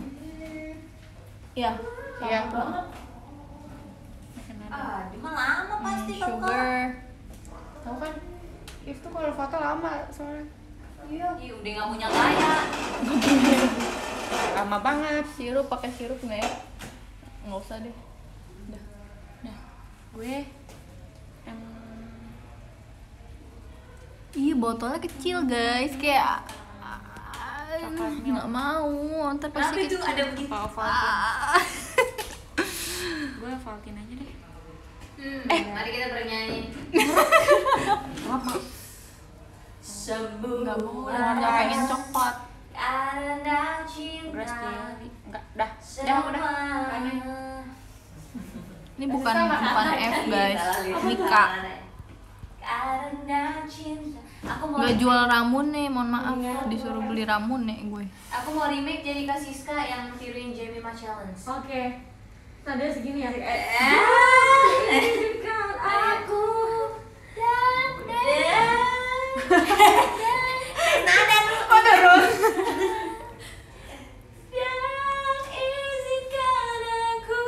Iya. Iya. Banget. Ah, cuma lama pasti kok. Sugar. Tahu kan? Itu kalau foto lama soalnya. Iya, udah nggak punya gaya. Lama banget. Sirup pakai sirup nggak ya? Nggak usah deh. Nah, gue yang Iya botolnya kecil guys, kayak Coklat milk. nggak mau, ntar pasti Tapi tuh kecil. ada begitu. Ah. gue Valtin aja deh. Mari kita bernyanyi. Apa? Sembuh. Nggak mau, nggak pengen coklat. Karena cinta. Grass jelly. Enggak, dah. Dah udah. Kanen. Ini bukan F guys, ini K. Karena cinta. Aku mau Nggak jual ramune, mohon maaf, disuruh beli ramune gue. Aku mau remake jadi Kak Siska yang tiruin Jemima Challenge. Oke. Nada segini ya. Izinkan aku dan nada Oh, terus. dan izinkan aku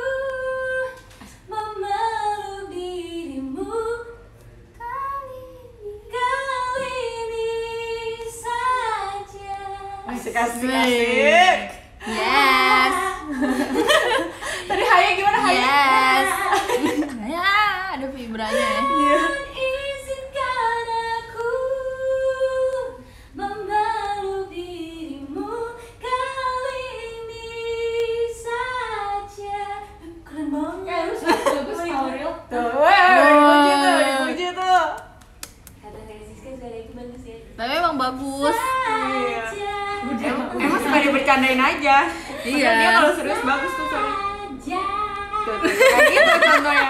memeluk dirimu kali ini saja. Asik. Libranya ya. Iya. Izinkan aku memeluk dirimu kali ini saja. Keren banget. Bagus Aurel. Tuh, dipuji tuh. Kata Rizka juga ada yang bagus ya. Tapi emang bagus. Saja. Emang suka dibercandain aja. Iya. Padahal dia kalau serius bagus tuh, sorry. Saja. Tuh, kayak gitu contohnya.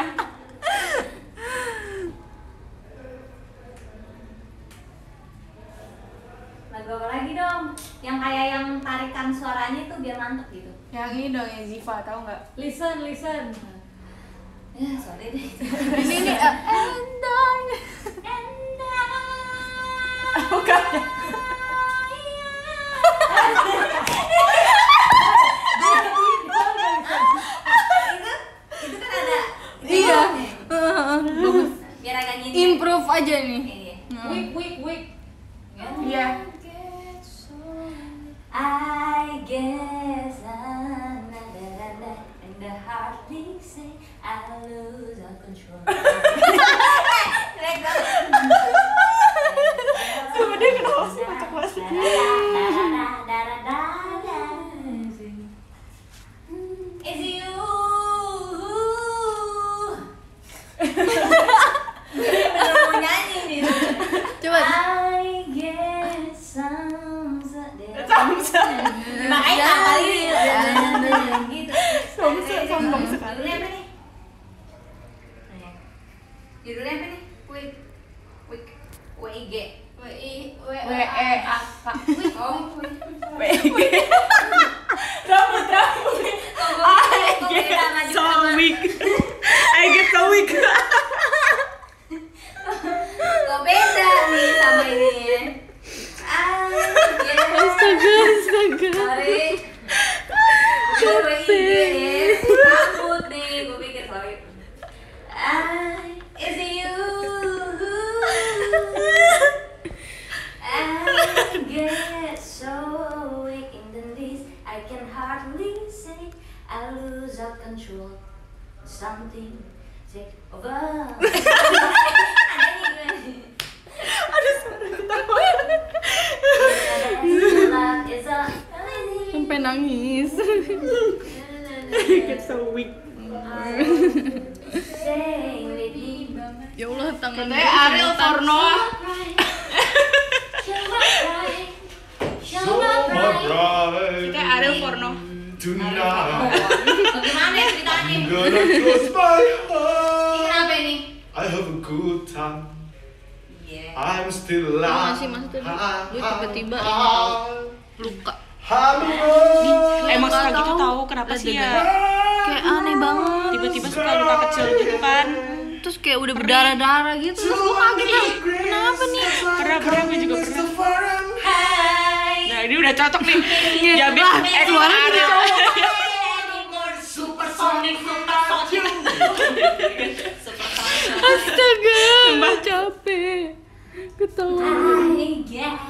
Lagu apa lagi dong? Yang kayak yang tarikan suaranya tuh biar mantep gitu. Yang ini dong, yang Ziva, tahu nggak? Listen. Ya, sorry deh. Ini and I. Bukan. Itu kan ada. Iya. Bagus. Biar agak gini. Improve aja nih. Iya. Week. Iya. I guess and the heart beats say I lose all control. Keren banget. Coba dia kenapa sih kocak banget. It's you. Bener mau nyanyi nih. Coba. I guess Samsa. Makanya kali gitu. Sombong sekali. Judulnya apa nih? Judulnya apa nih? WIG. WEAK. Oh, Rambut. So weak. I get so weak. Kok beda nih sama ini ya? Astaga. Sorry. Rambut nih, gue pikir sorry. Is it you? I get so weak in the knees, I can hardly say. I lose all control. Something take over. Sampai nangis. I get so weak. Ya Allah, tangan Katanya Ariel Porno. So bright Kita Ariel Porno. tonight. Bagaimana ya ceritanya? I'm gonna close my Ini eyes. kenapa ini? I have a good time. Yeah. I'm still alive. Tau gak sih maksudnya? Gue tiba-tiba luka. Emang suka gitu tahu kenapa sih ya? Kayak aneh banget. Tiba-tiba suka luka kecil gitu kan. Terus kayak udah berdarah-darah gitu. Terus gue kaget lah. Kenapa nih? Pernah gue juga pernah. Hai. Nah ini udah cocok nih. Jabit suara Ariel. Supersonic. Astaga, capek. Ketawa. I guess.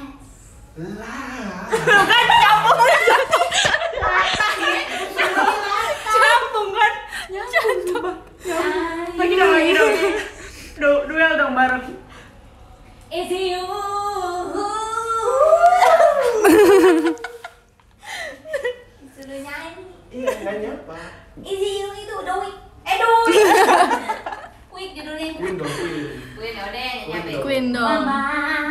Jantung kan? Jantung. Lagi dong. Duel dong bareng. Is it you? Sudah nyanyi. Iya, nyanyi apa? Is it you itu udah Wig. Wig judulnya. Queen dong, Queen. Queen ya udah nyampe. Queen dong. Mama.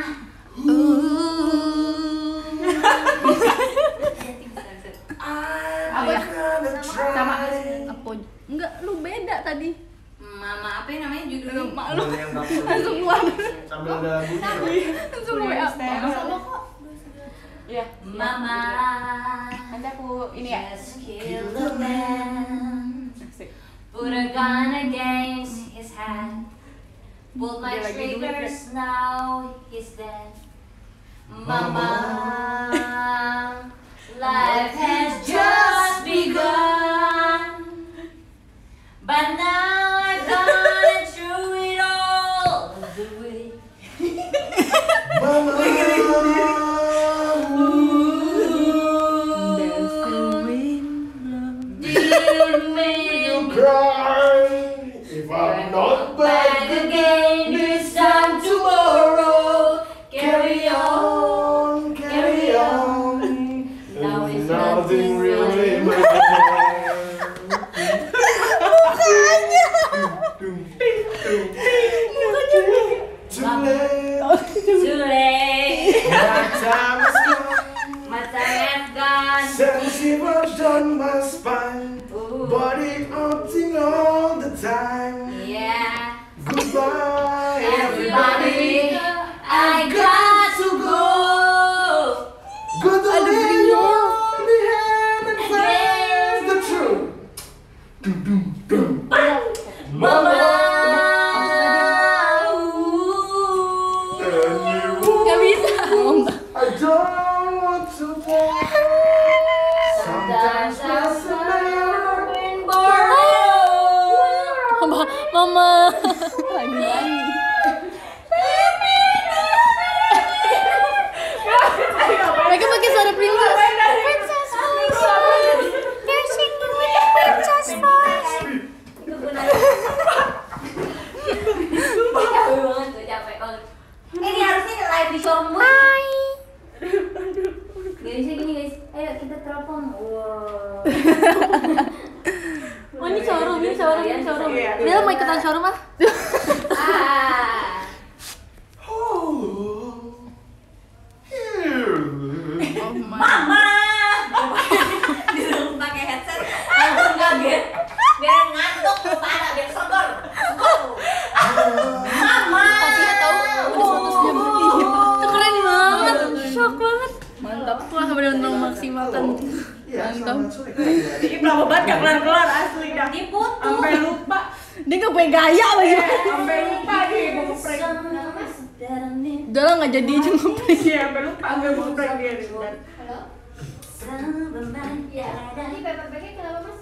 Apa ya? Sama. Apa? Enggak, lu beda tadi. Mama apa yang namanya judulnya? Malu. Yang dapur. Langsung keluar. Sambil ada lagunya dong. Langsung WA. Sama kok. Iya. Mama. Nanti aku ini ya. Just kill the man. Asik. Put a gun against his hand. Pulled my Dia lagi duit, triggers, now he's dead. Mama, life has just begun. But now I've gone and threw it all away. Mama. Didn't mean Cry if I'm Not back again this time tomorrow. Carry on, carry on. Now it's Nothing really matters. Too late. too late. My time is gone. My time has gone. Sensitive down my spine. Body haunting all the time. Yeah. Goodbye, Everybody, everybody. I got to go. Good to lay on the hand and face the truth. Dum, dum, dum. Mama. Gak bisa. I don't want to die. Sometimes there's a mirror. Mama. Lagi. Mereka pakai suara princess. Princess voice. They're singing with the princess voice. Capek banget tuh, capek banget. Ini harusnya live di showroom gue. Gak bisa gini guys. Ayo kita telepon. Wow. Oh ini showroom. Iya. Dia mau ikutan showroom ah? Ah. Oh, here. Mama. Disuruh pakai headset. Enggak biar ngantuk kepala biar seger. Mama. Pasti dia tahu udah 100 jam lebih. Itu keren banget. Shock banget. Mantap. Wah benar-benar memaksimalkan. Iya, Mantap. selamat sore kalian. Ini lama banget gak kelar-kelar asli dah. Diputus. Sampai lupa. Dia gak punya gaya lagi. Sampai lupa dia mau ngeprank. Udah lah gak jadi aja ngeprank. Iya, sampai lupa nggak mau ngeprank dia. Halo? Ya, Ini paper bagnya kenapa mas?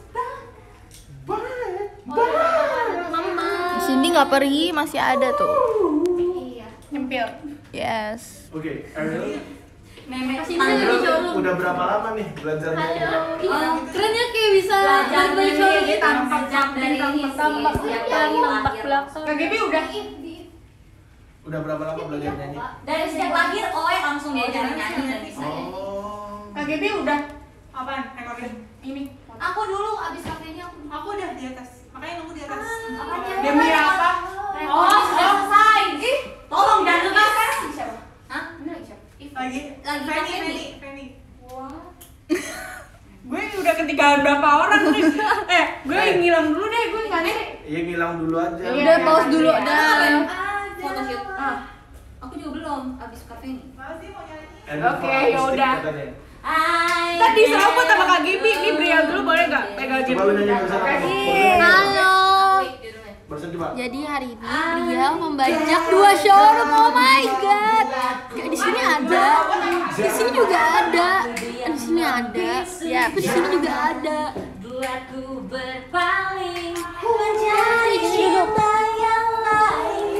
Di sini nggak pergi masih ada tuh. Iya. Nyempil. Yes. Oke, Ariel. Memek Ariel udah berapa lama nih belajarnya? Keren ya kayak bisa belajar balik showroom dari gitu. tanpa jam dari Tampak setiap belakang, kali tampak lahir. belakang. KGB udah. Udah berapa lama belajar nyanyi? Dari sejak lahir langsung diajar nyanyi dan bisa. Oh. KGB udah. Apaan? Recording. Ini. Aku dulu abis kafe ini aku Udah di atas. Makanya nunggu di atas. Apanya? Demi apa? Oh, sudah selesai. Tolong jangan lepas. siapa? Hah? Bener siapa? Lagi. Lagi Penny. Wah. Gue udah ketinggalan berapa orang nih. Gue ngilang dulu deh, gue nggak nih. Iya ngilang dulu aja. Iya. Udah pause dulu dah. Photoshoot. Aku juga belum abis kafe ini. Oke, yaudah. Hai. Tadi serobot sama Kak Gibi. Ini Briel dulu boleh nggak? Pegang Gibi. Coba lu nyanyi bersama Oke. aku. Halo. Barusan coba. Jadi hari ini Briel membajak 2 showroom. Oh my god. Di sini ada. Di sini juga ada. Di sini ada. Ya, di sini juga ada. Buatku berpaling menjadi cinta yang lain.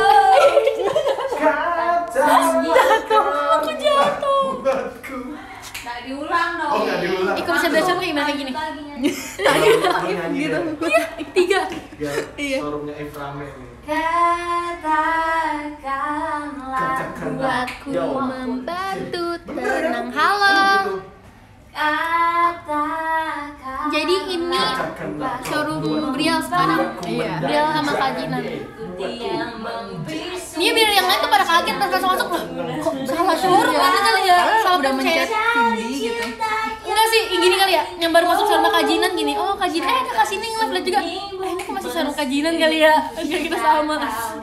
Aku jatuh. Buatku. Nggak diulang dong. Oh, nggak diulang. Ikut bisa belajar kayak gimana gini? Gitu. Iya, 3. Biar Iya. showroomnya Iframe nih. Katakanlah Buatku Yo. membantu Bener, tenang. ya? Halo. Gitu. katakanlah. Jadi ini showroom Briel sekarang. Iya. Briel sama Kak Jinan. Dia membisu. Ini biar yang lain tuh pada kaget pas langsung masuk loh. Kok salah showroom kan kali ya? Salah udah mencet Cindy gitu. Enggak sih, gini kali ya. Yang baru masuk showroom Kak Jinan gini. Oh, Kak Jinan, Kak sini nge-live lihat juga. Ini kok masih showroom Kak Jinan kali ya? Biar kita sama.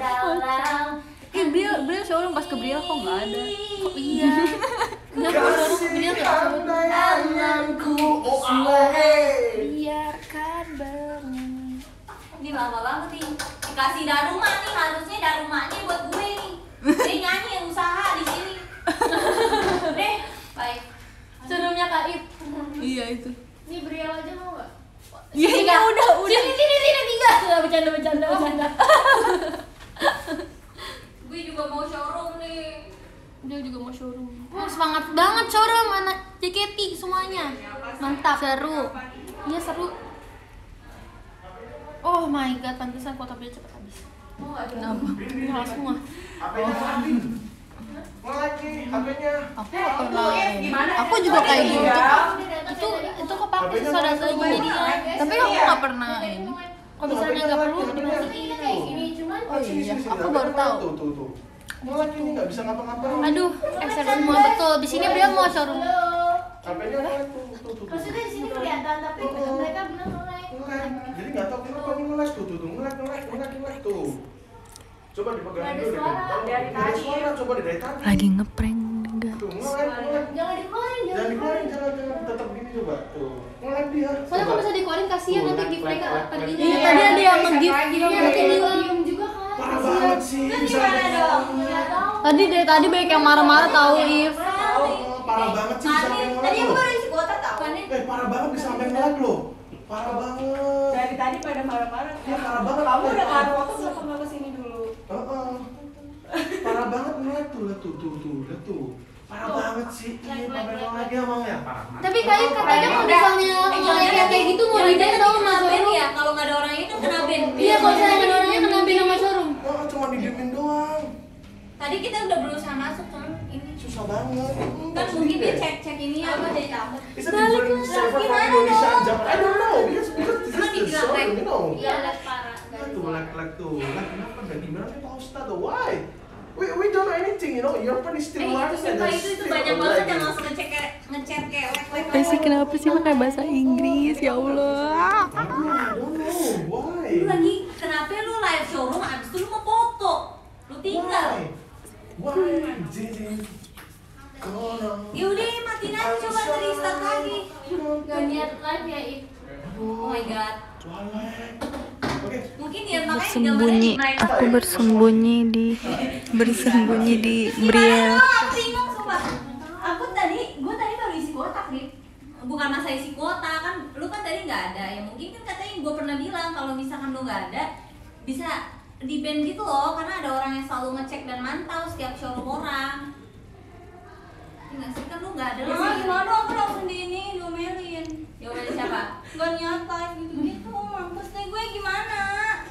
Briel showroom pas ke Briel kok enggak ada. Kok iya? Enggak ke showroom Briel enggak showroom. Tanganku, oh Allah. Biarkan bermain. Ini lama banget nih. Dikasih daruma nih, harusnya darumanya buat gue nih. Dia nyanyi yang usaha di sini. Deh, baik. Showroomnya Kak Ip. Iya itu. Ini Briel aja mau nggak? Iya, udah. Sini 3. Bercanda. Gue juga mau showroom nih. Dia juga mau showroom. Semangat banget showroom anak JKT semuanya. Mantap. Seru. Iya seru. Oh, Oh my god, pantesan kuota beli cepet habis. Kenapa? Nyala semua. HP-nya mati. Lagi HP-nya. Aku nggak pernah. Gimana? Aku juga kayak gitu. Itu kepake susah datanya jadinya. Tapi aku nggak pernah ini. Kalau misalnya nggak perlu dimatiin. kayak gini cuman Oh iya, Sini, aku HP-nya baru tahu. Tuh. Lagi ini nggak bisa ngapa-ngapain. Aduh, share semua betul. Di sini Bria mau showroom. HP-nya nge-lag tuh. maksudnya di sini kelihatan tapi mereka benar nge-lag. Nge-lag. Jadi nggak tahu kenapa ini nge-lag tuh. Nge-lag tuh. Coba dipegang dulu deh. Dari Nggak ada tadi. suara, coba dari tadi. Lagi ngeprank enggak? Tuh, nge-lag. Jangan dikeluarin, Jangan dikeluarin, jangan tetap gini coba. Tuh. Nge-lag dia. Soalnya kalau Coba. bisa dikeluarin kasihan Tuh, nanti lag, gift mereka lag, pergi. Iya, tadi ada yang nge-gift. Iya, nanti hilang. Diem juga kan. Parah banget sih. Bisa dong? Nggak tahu. Tadi dari tadi banyak yang marah-marah tahu If. Parah banget sih bisa sampai nge-lag loh. isi kuota tau. Parah banget bisa sampai nge-lag loh. Parah banget. Dari tadi pada marah-marah. Iya, parah banget. Kamu udah ngaruh waktu kenapa nggak kesini dulu? Heeh. Parah banget nge-lag tuh, lihat tuh. Parah banget sih. Ini sampai nge-lag ya Bang ya. Parah banget. Tapi katanya kalau misalnya kayak gitu mau di-ban tau sama showroom. ya, kalau nggak ada orangnya kan kena ban. Iya, kalau misalnya nggak ada orangnya kena ban sama showroom. Oh, cuma didiemin doang. Tadi kita udah berusaha masuk cuman ini Susah banget. kan mungkin dia cek ini apa jadi takut. It's a different server from Indonesia and Japan. I don't know because this Emang is the dibilang show, lag? you know. Iya, lag parah. Tuh, lag tuh. Lag kenapa? Dan gimana sih Pak Ustadz? Why? We don't know anything, you know. Your phone is still Itu running and sumpah there's itu still banyak a banget lag. yang langsung ngechat kayak Eh sih kenapa sih pakai bahasa Inggris ya Allah? I don't know. Why? Lu lagi kenapa lu live showroom abis itu lu mau foto lu tinggal. Why didn't gonna? Ya udah matiin aja coba dari start lagi. Gak niat live ya, If. Oh my god. Why? Oke. Mungkin ya makanya Bersembunyi, aku bersembunyi di Briel. Aku bingung sumpah. Gue tadi baru isi kotak nih. Bukan masa isi kuota kan, lu kan tadi nggak ada. Ya mungkin kan katanya gue pernah bilang kalau misalkan lu nggak ada bisa di ban gitu loh, karena ada orang yang selalu ngecek dan mantau setiap showroom orang. Nggak sih kan lu nggak ada. Lah gimana dong, aku langsung di ini diomelin. Diomelin siapa? Gak nyata gitu. Mampus deh gue gimana?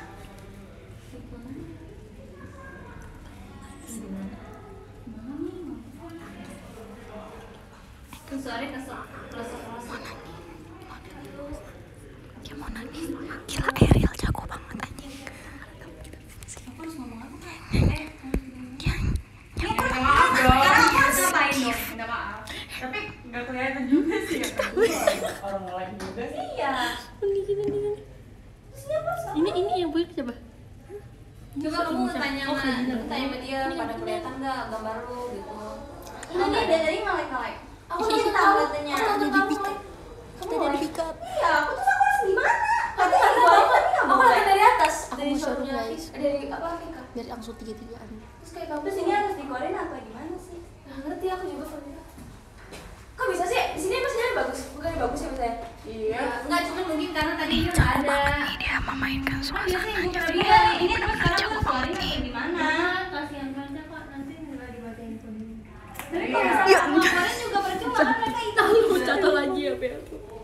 Suaranya kesel. Ya mau nangis. Gila Ariel jago banget anjing. Aku harus ngomong apa? Minta maaf dong. Sekarang aku harus ngapain dong? Minta maaf. Tapi nggak kelihatan juga sih ya. Orang lain juga sih. Iya. Ini yang buik coba. Coba kamu tanya sama dia pada kelihatan nggak gambar lu gitu. Ini dia dari tadi ngelek-ngelek. Aku tuh tahu katanya. Kita ada di pick up. Iya, aku harus gimana? Tapi nggak boleh kan nggak Aku boleh. lagi dari atas. Aku Dari mau showroom, showroomnya, guys. dari apa, Fika? Dari langsung 3-3an. Terus kayak kamu Terus ini harus dikeluarin atau gimana sih? Nggak ngerti aku juga Fika. Kok bisa sih? Di sini masih bagus, bukan bagus ya misalnya? Iya. Nggak cuma mungkin karena tadi dia nggak ada. Dia memainkan Kan biasanya suasana. gue pernah bilang ini terus sekarang gue keluarin atau gimana? Kasihan banget Pak, nanti nggak dimatiin pun. Tapi kalau misalnya ngeluarin juga percuma kan mereka hitam. Catat lagi ya Bel.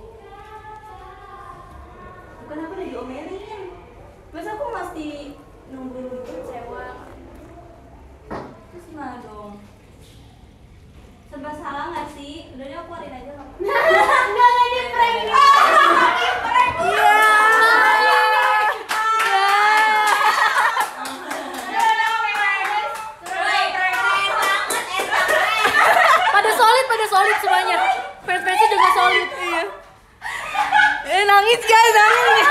Bukan aku udah diomelin. Masa aku mesti nunggu sewa? Terus gimana dong? Serba salah nggak sih? Udah deh aku keluarin aja nggak apa-apa. Nggak, ini prank. Pada solid semuanya. Fans-fansnya juga solid. Iya. Nangis guys, nangis.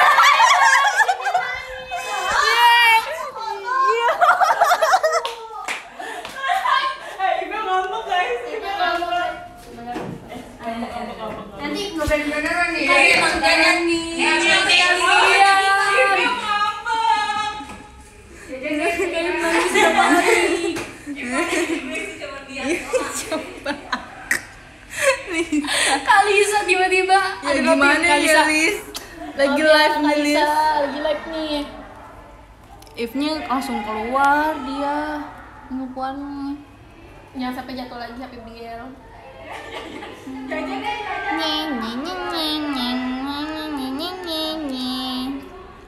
Ibu ngambek guys. Nanti bener-bener nih. Nanti emang jangan nih. Kalisa tiba-tiba. Ya gimana ya Liz? Lagi live nih Liz. Lagi live nih. If-nya langsung keluar dia. Ngupuan. Jangan sampai jatuh lagi HP Biel.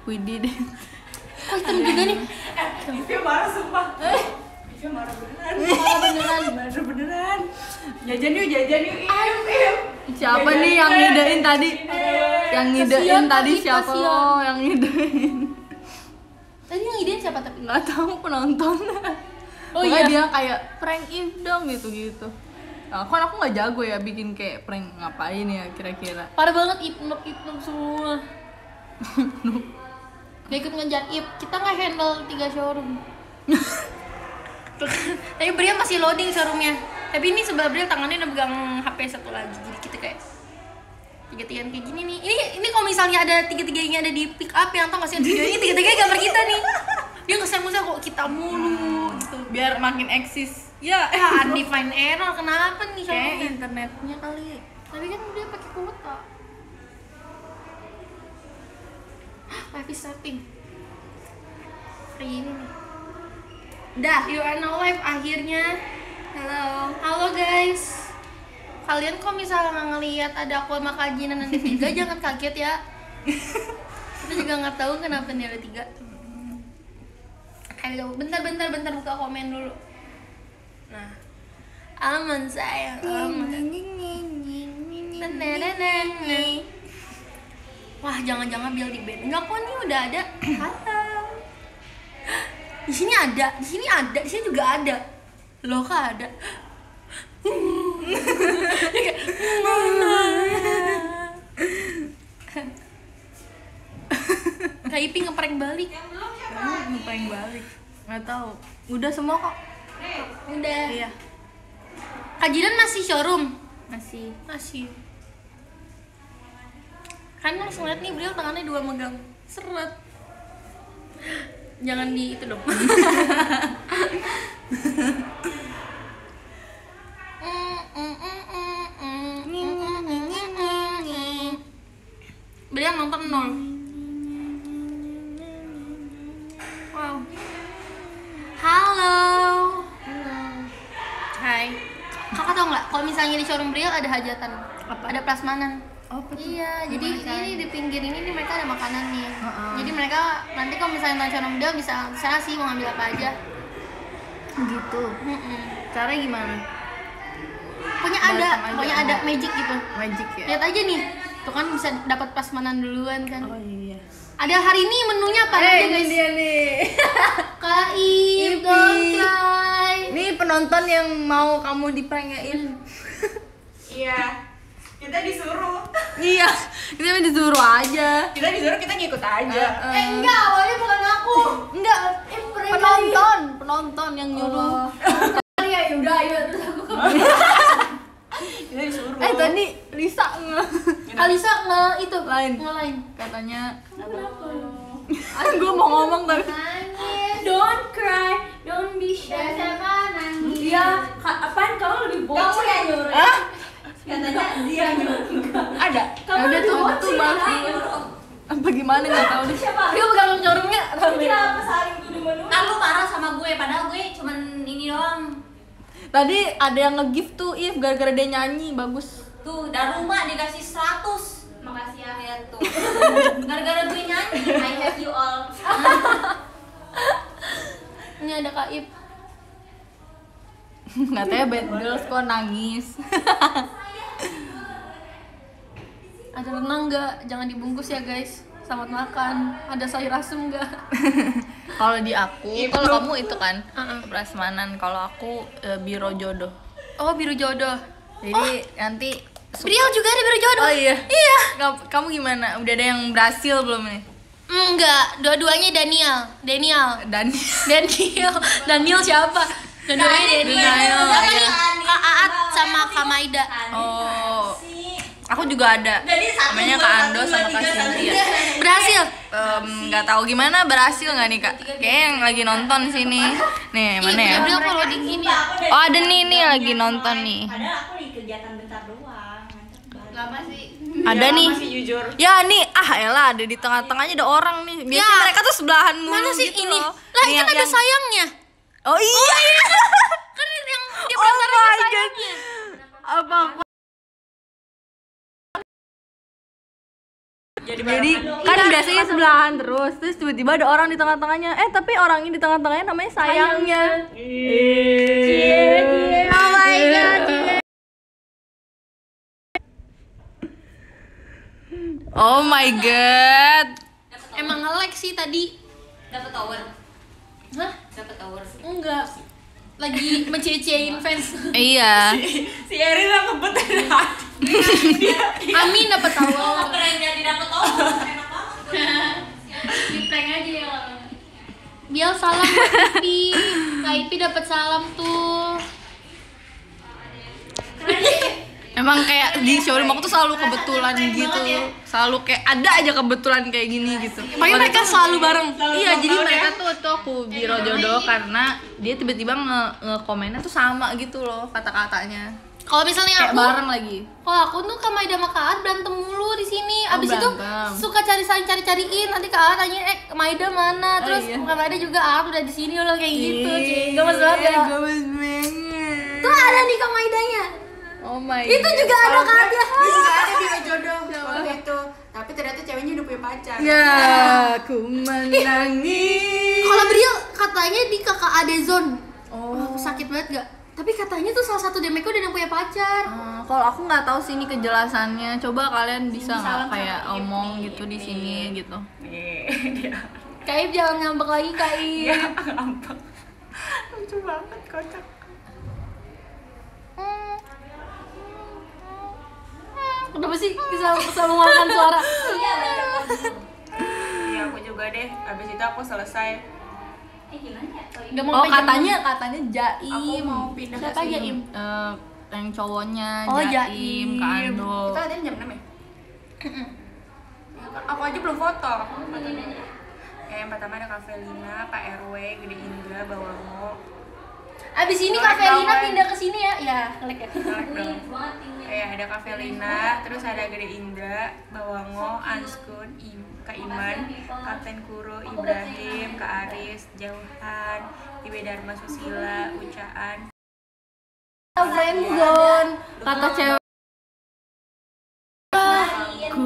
We did it. Kok hitam juga nih? Ivy marah sumpah. Ivy marah beneran. Marah beneran. Jajan yuk Im. Siapa nih yang ngidein tadi? Yang ngidein Kasian, tadi Kak, siapa kasian. lo yang ngidein? Tadi yang idein siapa tapi? Nggak tahu penonton. Oh Pokoknya iya. dia kayak prank If dong gitu. Nah, kan aku nggak jago ya bikin kayak prank ngapain ya kira-kira. Parah banget ipnop semua. Gak ikut ngejar Ip, kita nggak handle 3 showroom. Tapi Bria masih loading showroomnya. Tapi ini sebelah Bria tangannya udah pegang HP satu lagi, jadi kita kayak tiga-tigaan kayak gini nih. Ini kalau misalnya ada tiga-tiganya ada di pick up yang tau nggak sih video ini tiga-tiganya gambar kita nih. Dia ngeser-ngeser kok kita mulu gitu. Biar makin eksis. Ya, Undefined error kenapa nih kayak showroomnya? internetnya kali. Tapi kan dia pakai kuota. Live is starting. Free ini nih. Dah, you are now live akhirnya. Halo guys. Kalian kok misalnya ngelihat ada aku sama Kak Jinan dan Tiga jangan kaget ya. Kita juga nggak tahu kenapa nih ada 3. Halo, bentar buka komen dulu. Nah, aman sayang, aman. Wah, jangan-jangan Bill di band. Enggak kok, nih udah ada. Halo. Di sini ada, di sini juga ada. Loh, Kak ada. Kak Ipi ngeprank balik. Ngeprank balik. Nggak tahu. Udah semua kok. Udah. Iya. Kak Jidan masih showroom? Masih. Kan langsung lihat nih beliau tangannya 2 megang. Seret. Jangan di itu dong. Beliau nonton 0. Wow. Halo. Hai. Kakak tau nggak? Kalau misalnya di showroom Beliau ada hajatan. Apa? Ada prasmanan. Oh, betul. Iya, jadi ini di pinggir ini nih mereka ada makanan nih. Heeh. Jadi mereka nanti kalau misalnya nonton showroom Beliau bisa terserah sih mau ngambil apa aja. Gitu. Caranya gimana? Pokoknya Datang ada, aja. pokoknya ada magic gitu. Magic ya. Lihat aja nih. Tuh kan bisa dapat prasmanan duluan kan. Oh iya. Ada hari ini menunya apa aja ini guys? dia nih. Kaif, don't cry. Nih penonton yang mau kamu diprankain. Iya. Kita disuruh. Iya, kita disuruh aja. Kita ngikut aja. Enggak, awalnya bukan aku. Enggak, penonton yang nyuruh. Ya udah, ayo terus aku ke Kita disuruh. Tadi Lisa Alisa itu Lain. ngelain. katanya gue mau ngomong tapi Nangis, don't cry, don't be shy. Sama nangis. Dia apaan kamu lebih bocil? Kamu yang nyuruh. Katanya dia nyuruh. Ada. ya udah tuh bahas dulu. Apa gimana nggak tahu deh. Siapa? Dia pegang showroomnya. Kenapa saling tuduh menuduh? Kan lu marah sama gue, padahal gue cuman ini doang. Tadi ada yang nge-gift tuh If gara-gara dia nyanyi bagus. Tuh, dari rumah dikasih 100. Makasih ya. Ya tuh. Gara-gara gue nyanyi, I have you all. Ini ada Kaif. Katanya bad girls kok nangis. Ada renang nggak? Jangan dibungkus ya guys. Selamat makan. Ada sayur asem nggak? Kalau di aku, kalau kamu itu kan Uh-uh. prasmanan, kalau aku biro jodoh. Oh, biru jodoh. Jadi nanti Briel juga ada biru jodoh. Oh iya. Iya. Kamu gimana? Udah ada yang berhasil belum nih? Enggak, dua-duanya Daniel. Dan Daniel siapa? Dua-duanya Daniel. Daniel, iya. Kak Aat sama Kak Maida. Oh. Aku juga ada. Namanya Kak Ando sama Kak Cynthia. Berhasil. Nggak tahu gimana berhasil nggak nih Kak? Kayaknya yang lagi nonton sini. Nih, mana ya? Gabriel kalau di gini ya. Oh, ada nih lagi nonton nih. Padahal aku di kegiatan bentar doang. Apa sih? Ada nih. Masih jujur. Ya nih, elah ada di tengah-tengahnya ada orang nih. Biasanya Ya. mereka tuh sebelahan mulu Mana sih gitu ini? loh. Lah, Nih, kan ada sayangnya. Oh iya. Kan yang dia Oh perantaranya my god. Jadi kan biasanya sebelahan terus tiba-tiba ada orang di tengah-tengahnya. Tapi orangnya di tengah-tengahnya namanya sayangnya. Oh my god. Oh my god. Emang nge-lag sih tadi. Dapat tower. Hah? Dapat tower. Enggak. Lagi mencecein fans. Iya. si Erin lah ngebet dari hati. Amin dapat Oh, tawa. keren jadi dapat tower. Enak banget. Di prank aja ya. Biar salam Kak Ipi. Kak Ipi dapat salam tuh. Emang kayak di showroom aku tuh selalu kebetulan gitu. Selalu kayak ada aja kebetulan kayak gini gitu. Makanya mereka selalu bareng. Iya, jadi mereka tuh aku biro jodoh karena dia tiba-tiba nge-komennya tuh sama gitu loh kata-katanya. Kalau misalnya Kayak aku, bareng lagi. kalau aku tuh Kak Maida sama Kak Aat berantem mulu di sini. Oh, Abis itu berantem. suka cari-cariin. Nanti Kak Aat tanya, Maida mana? Terus iya. Kak Maida juga Aat udah di sini loh kayak gitu. Gemes banget ya. Gemes banget. Tuh ada nih Kak Maidanya. Oh my Itu god. juga ada Kak Aat ya. Dia juga ada biro jodoh waktu itu. Tapi ternyata ceweknya udah punya pacar. Ya, aku menangis. Kalau Bril katanya di kakak Adezon. Oh. Sakit banget gak? Tapi katanya tuh salah satu demeknya udah yang punya pacar. Kalau aku nggak tahu sih ini kejelasannya. Coba kalian bisa nggak salam kayak sama Iip omong nih, gitu Iip di nih. sini gitu. Nih, dia Kaib jangan ngambek lagi Kaib. ngambek. Lucu banget kocak. Kenapa sih bisa mengeluarkan suara? Iya, aku juga deh. Abis itu aku selesai. Gimana ya? Udah mau Oh, pegang. katanya Jaim. Aku mau pindah Siapa ke sini. Jaim? Yang cowoknya Oh, Jaim, Jaim. Kak Ando. Kita latihan jam 6 ya? Aku aja belum foto. Ya, yang pertama ada Cafe Lina, Pak RW, Gede Indra, Bawango. Abis ini Ngelek Kak Felina banget. pindah ke sini ya. Ya, ngelek ya. Ngelek dong. Banget tinggi. Ada Cafe Lina, terus ada Gede Indra, Bawango, Anskun, Kak Iman, Kapten Kuro, Ibrahim, Kak Aris, Jauhan, Ibe Dharma Susila, Ucaan. Friendzone. Kata cewek. Aku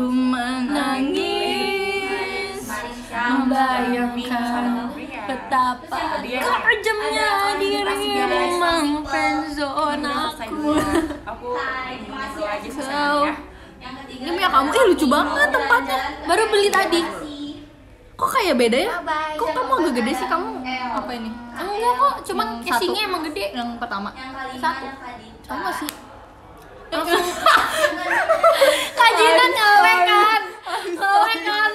menangis. Membayangkan betapa kejamnya dirimu memang friendzone aku. Aku itu aja So, selesai ya. Yang ketiga. Ini punya kamu, lucu banget tempatnya. Baru beli tadi. Kok kayak beda ya? Kok kamu agak gede sih kamu? Apa ini? Enggak kok, cuman Yang casingnya satu. emang gede. Yang pertama. Yang kelima Satu. ada Khadijah. Sama sih. Langsung kajian ngelek kan. Ngelek kan.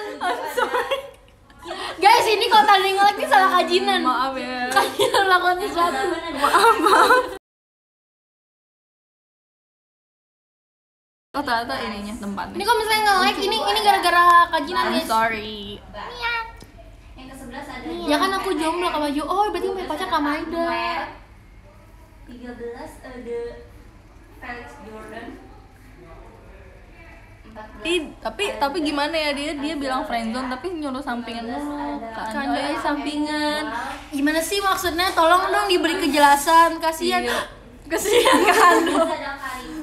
Guys, ini kalau tadi ngelek ini salah kajian. Maaf ya. Kajian melakukan sesuatu. Oh ternyata ininya tempatnya. Ini kalau misalnya nge-like ini gara-gara kajian I'm guys. sorry. Yang ke-11 ada. Ya kan aku jomblo Kak Maju. Oh, berarti punya pacar Kak Maida. 13 ada Felix Jordan. 14. Tapi gimana ya dia bilang friendzone tapi nyuruh sampingan dulu. Kan Kandai sampingan. Gimana sih maksudnya? Tolong dong diberi kejelasan. Kasihan. Iya. Kasihan kan. Ada Karim.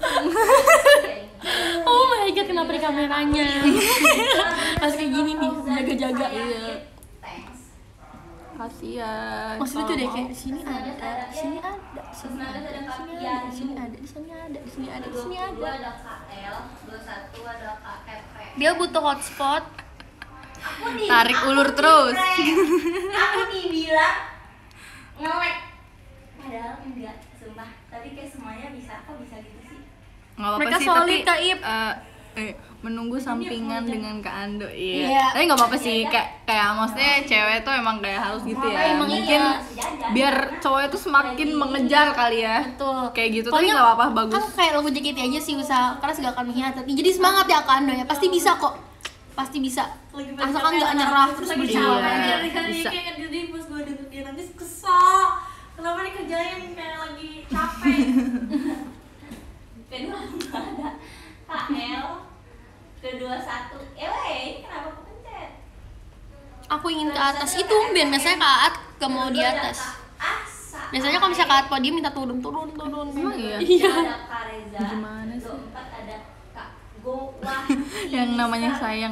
Oh my god, kenapa di kameranya? Pas kayak gini nih, jaga-jaga. Iya. Thanks. Kasihan. Maksudnya tuh deh kayak di sini 19 ada, ada di sini ada, di sini 19 ada, ada di Kak sini ada, Pian. di sini ada, di sini ada, di sini ada, di sini 22 ada. ada KL, 21 ada KFP. Dia butuh hotspot. Tarik ulur terus. Aku dibilang ngelek. Padahal enggak, sumpah. Tapi kayak semuanya bisa, kok bisa gitu sih? Nggak apa-apa Mereka sih, solid, tapi Kak Ip. menunggu sampingan dengan Kak Ando. Iya. Iya. Tapi nggak apa-apa sih, kayak maksudnya cewek tuh emang kayak harus gitu ya. Emang Mungkin iya. biar cowok itu semakin mengejar kali ya. Betul. Kayak gitu, tapi Pokoknya nggak apa-apa, bagus. Kan kayak lagu JKT aja sih, usaha keras gak akan mengkhianati. Jadi semangat ya Kak Ando ya, pasti bisa kok. Pasti bisa. Asalkan gak nyerah terus berusaha aja. Bisa. Kayak jadi pas gue denger dia nangis kesel. Kenapa dikerjain kayak lagi capek? Kedua ada KL. Kedua satu. Ini kenapa aku pencet? Aku ingin ke atas itu, biasanya Kak Aat gak mau di atas. Asa. Biasanya kalau misalnya Kak Aat podium minta turun. Emang iya? Ada Kak Reza. Gimana sih? 24 ada Kak Go. Wah. Yang namanya sayang nih.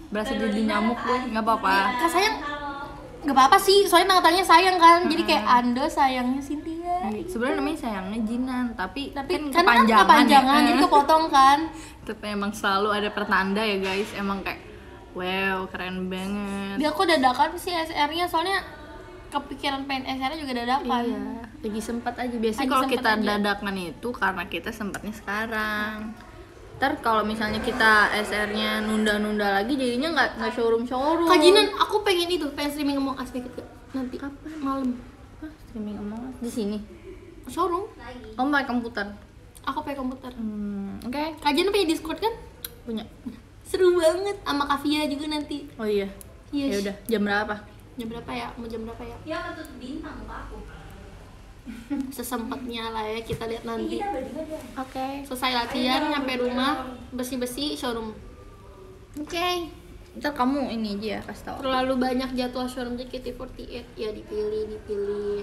berasa jadi nyamuk gue, nggak apa-apa. Kak sayang nggak apa-apa sih, soalnya tanggalnya sayang kan, jadi kayak Anda sayangnya Cynthia. Sebenarnya namanya sayangnya Jinan, tapi kan kan kepanjangan jadi kepotong kan. Tapi emang selalu ada pertanda ya guys, emang kayak wow keren banget. Dia kok dadakan sih SR-nya, soalnya kepikiran pengen SR-nya juga dadakan. Iya, lagi sempat aja. Biasanya Lagi kalau sempet kita aja. dadakan itu karena kita sempatnya sekarang. Ntar kalau misalnya kita SR-nya nunda-nunda lagi, jadinya nggak showroom. Kak Jinan, aku pengen streaming Among Us dikit gak? Nanti Kapan? malam. Hah, streaming Among Us di sini. Showroom? Kamu pakai komputer? Aku pakai komputer. Oke. Kak Jinan punya Discord kan? Punya. Seru banget, sama Kavia juga nanti. Oh iya. Yes. Ya udah, jam berapa? Jam berapa ya? Mau jam berapa ya? Ya ketut bintang muka aku. Sesempatnya lah ya, kita lihat nanti. Kita berdua deh. Oke. Selesai latihan, nyampe rumah, bersih-bersih, showroom. Oke. Ntar kamu ini aja ya, kasih tau. Terlalu banyak jadwal showroom JKT48, ya dipilih.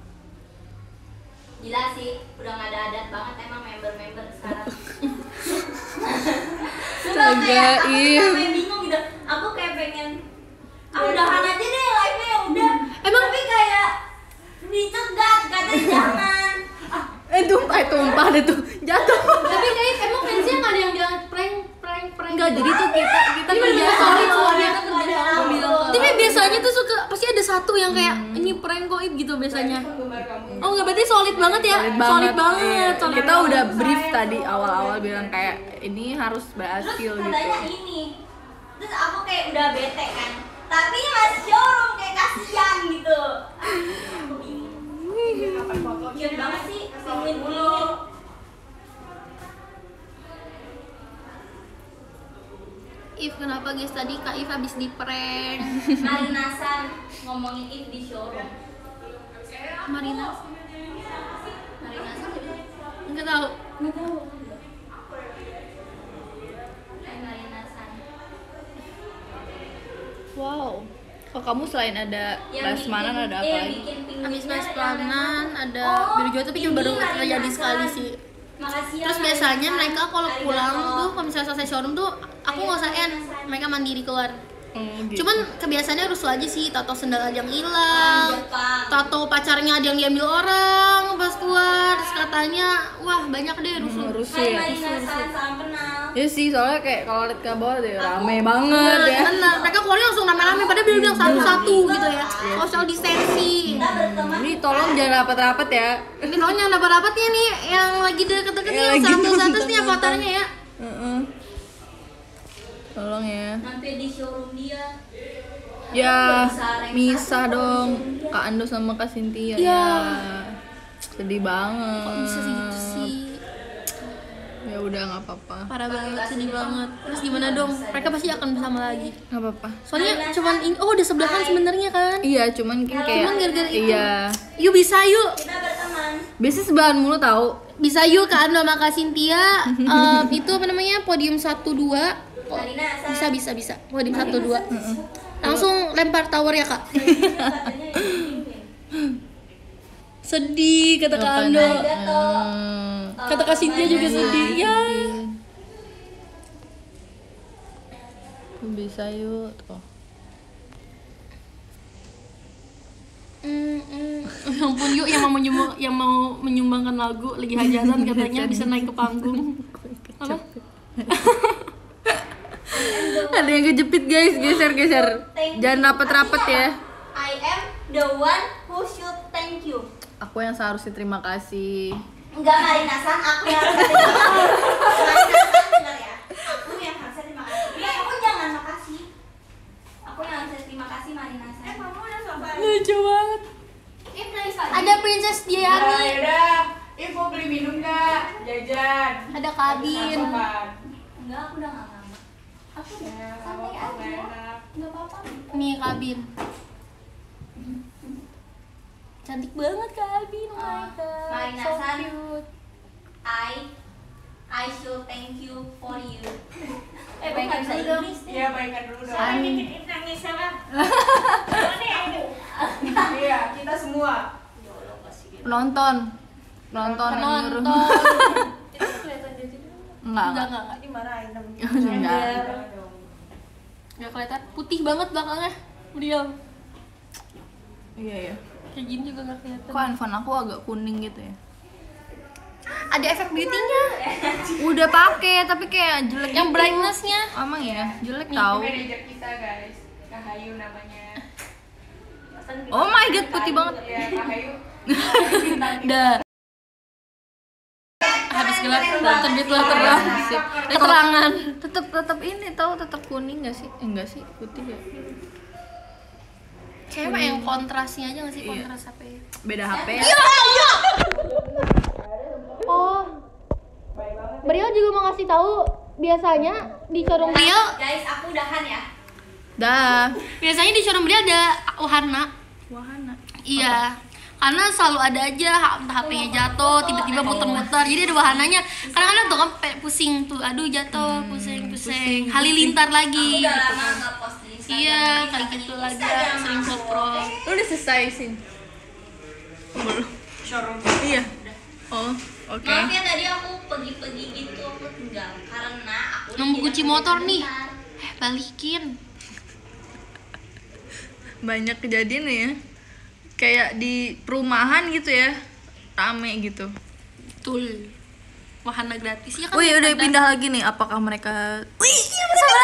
Gila sih, udah gak ada adat banget emang member-member sekarang. Sudah kayak aku sampai bingung gitu. Aku kayak pengen udahan aja deh live-nya ya udah. Emang tapi kayak dicegat katanya jangan. Tumpah deh tuh, jatuh. Tapi guys, emang fansnya nggak ada yang bilang prank. Enggak, jadi tuh kita kerja solid soalnya. bilang ke Tapi biasanya tuh suka pasti ada satu yang kayak ini prank kok gitu biasanya. Oh nggak, berarti solid banget ya? Solid banget. Iya. Kita udah brief tadi awal-awal bilang kayak ini harus Terus berhasil gitu. katanya ini. Terus aku kayak udah bete kan. Tapi ini masih showroom kayak kasihan gitu. Aku bingung. Cute banget sih, penguin ini. If kenapa guys tadi Kak If habis di prank? Marinasan ngomongin If di showroom. Marina Marinasan jadi nggak tahu. Marinasan. Wow. Oh, kamu selain ada prasmanan ada apa lagi? Habis prasmanan ada biru jual, tapi cuma baru terjadi sekali sih. Makasih ya. Terus biasanya Marinasan. mereka kalau pulang Arigato. tuh, kalau misalnya selesai showroom tuh aku nggak usah end, mereka mandiri keluar. Gitu. Cuman kebiasaannya rusuh aja sih, tato sendal ada yang hilang, Jepang. tato pacarnya ada yang diambil orang pas keluar, terus katanya wah banyak deh rusuh. Rusuh Hai ya. Marinasan, salam kenal. Ya sih, soalnya kayak kalau lihat kabar deh rame banget ya. Bener, mereka keluarnya langsung rame-rame, padahal dia bilang satu-satu gitu ya, social distancing. Kita berteman. Ini tolong jangan rapat-rapat ya. Ini tolong yang dapat-dapatnya nih, yang lagi deket-deket nih, Yang yang lagi satu-satu nih nonton-nonton. avatarnya ya. Heeh. Tolong ya. Mampir di showroom dia. Ya, misah dong Kak Ando sama Kak Cynthia Iya. ya. Sedih banget. Kok bisa gitu sih? Ya udah nggak apa-apa. Parah banget, sedih banget. Terus gimana dong? Mereka pasti akan bersama lagi. Nggak apa-apa. Soalnya cuman ini, oh udah sebelahan sebenarnya kan? Iya, cuman kan kayak Cuman gara-gara itu. iya. Yuk bisa yuk. Kita berteman. Biasanya sebelahan mulu tahu. Bisa yuk Kak Ando sama Kak Cynthia. Itu apa namanya? Podium 1-2. Marinasan. Bisa. Podium 1-2. Langsung lempar tower ya Kak. Katanya ini. Sedih kata Kak Ando. Arigato. Kata Kak Cynthia juga sedih. Ya. Bisa yuk tuh. Ya ampun yuk yang mau menyumbangkan lagu lagi hajatan katanya bisa naik ke panggung. Apa? Ada yang kejepit guys, geser. Jangan rapat-rapat ya. I am the one who should thank you. Aku yang seharusnya terima kasih. Enggak Marinasan, aku yang harus terima kasih. Marinasan benar ya. Aku yang harus terima kasih. Iya, kamu jangan makasih. Aku yang harus terima kasih Marinasan. Kamu udah sampai. Lucu banget. Ada Princess Diani. Yaudah, Ibu beli minum nggak? Jajan. Ada Kabin. Enggak, aku udah enggak ngambek. Aku udah santai aja. Enggak apa-apa. Nih Kabin. Cantik banget Kabin. Oh my god. Marinasan. So cute. I should thank you for you. Baikan bisa Inggris deh. Iya, baikan dulu dong. Soalnya bikin nangis sama. Iya, kita semua. Penonton yang nyuruh. Itu kelihatan dia jadi Enggak. Enggak. Dimarahin dong. Enggak. Nggak kelihatan, putih banget belakangnya. Beliau. Iya ya. Kayak gini juga nggak kelihatan. Kok handphone aku agak kuning gitu ya? Ada efek beauty-nya. Udah pakai tapi kayak jelek. Yang gitu. brightness-nya. Emang ya, jelek Nih, tahu. manajer kita guys, Kak Hayu namanya. Oh my god, putih banget. Ya, Kak Hayu. Dah. Habis gelap terbitlah terang. Keterangan. Tetap ini tahu tetap kuning nggak sih? Enggak sih, putih ya. Kayak mah yang kontrasnya aja nggak sih, Iya. kontras HP. Beda HP. Oh. Beliau juga mau ngasih tahu biasanya di showroom beliau, Guys, aku udahan ya. Dah. biasanya di showroom beliau ada wahana. Wahana. Iya. Karena selalu ada aja entah HP-nya jatuh, tiba-tiba muter-muter. Jadi ada wahananya. Kadang-kadang tuh kan pusing tuh, aduh jatuh, pusing. Halilintar lagi. Udah gitu lama kan. nggak post di Instagram. Iya, kayak gitu lagi sering foto. Lu udah selesai sih? Belum. Showroom. Iya. Oh, oke. Maaf ya tadi aku pergi-pergi gitu, aku tinggal karena aku Nunggu kunci motor nih. bentar. Balikin. Banyak kejadian ya. Kayak di perumahan gitu ya. Rame gitu. Betul. Wahana gratis ya kan. Wih, udah ada. pindah lagi nih. Apakah mereka Wih, iya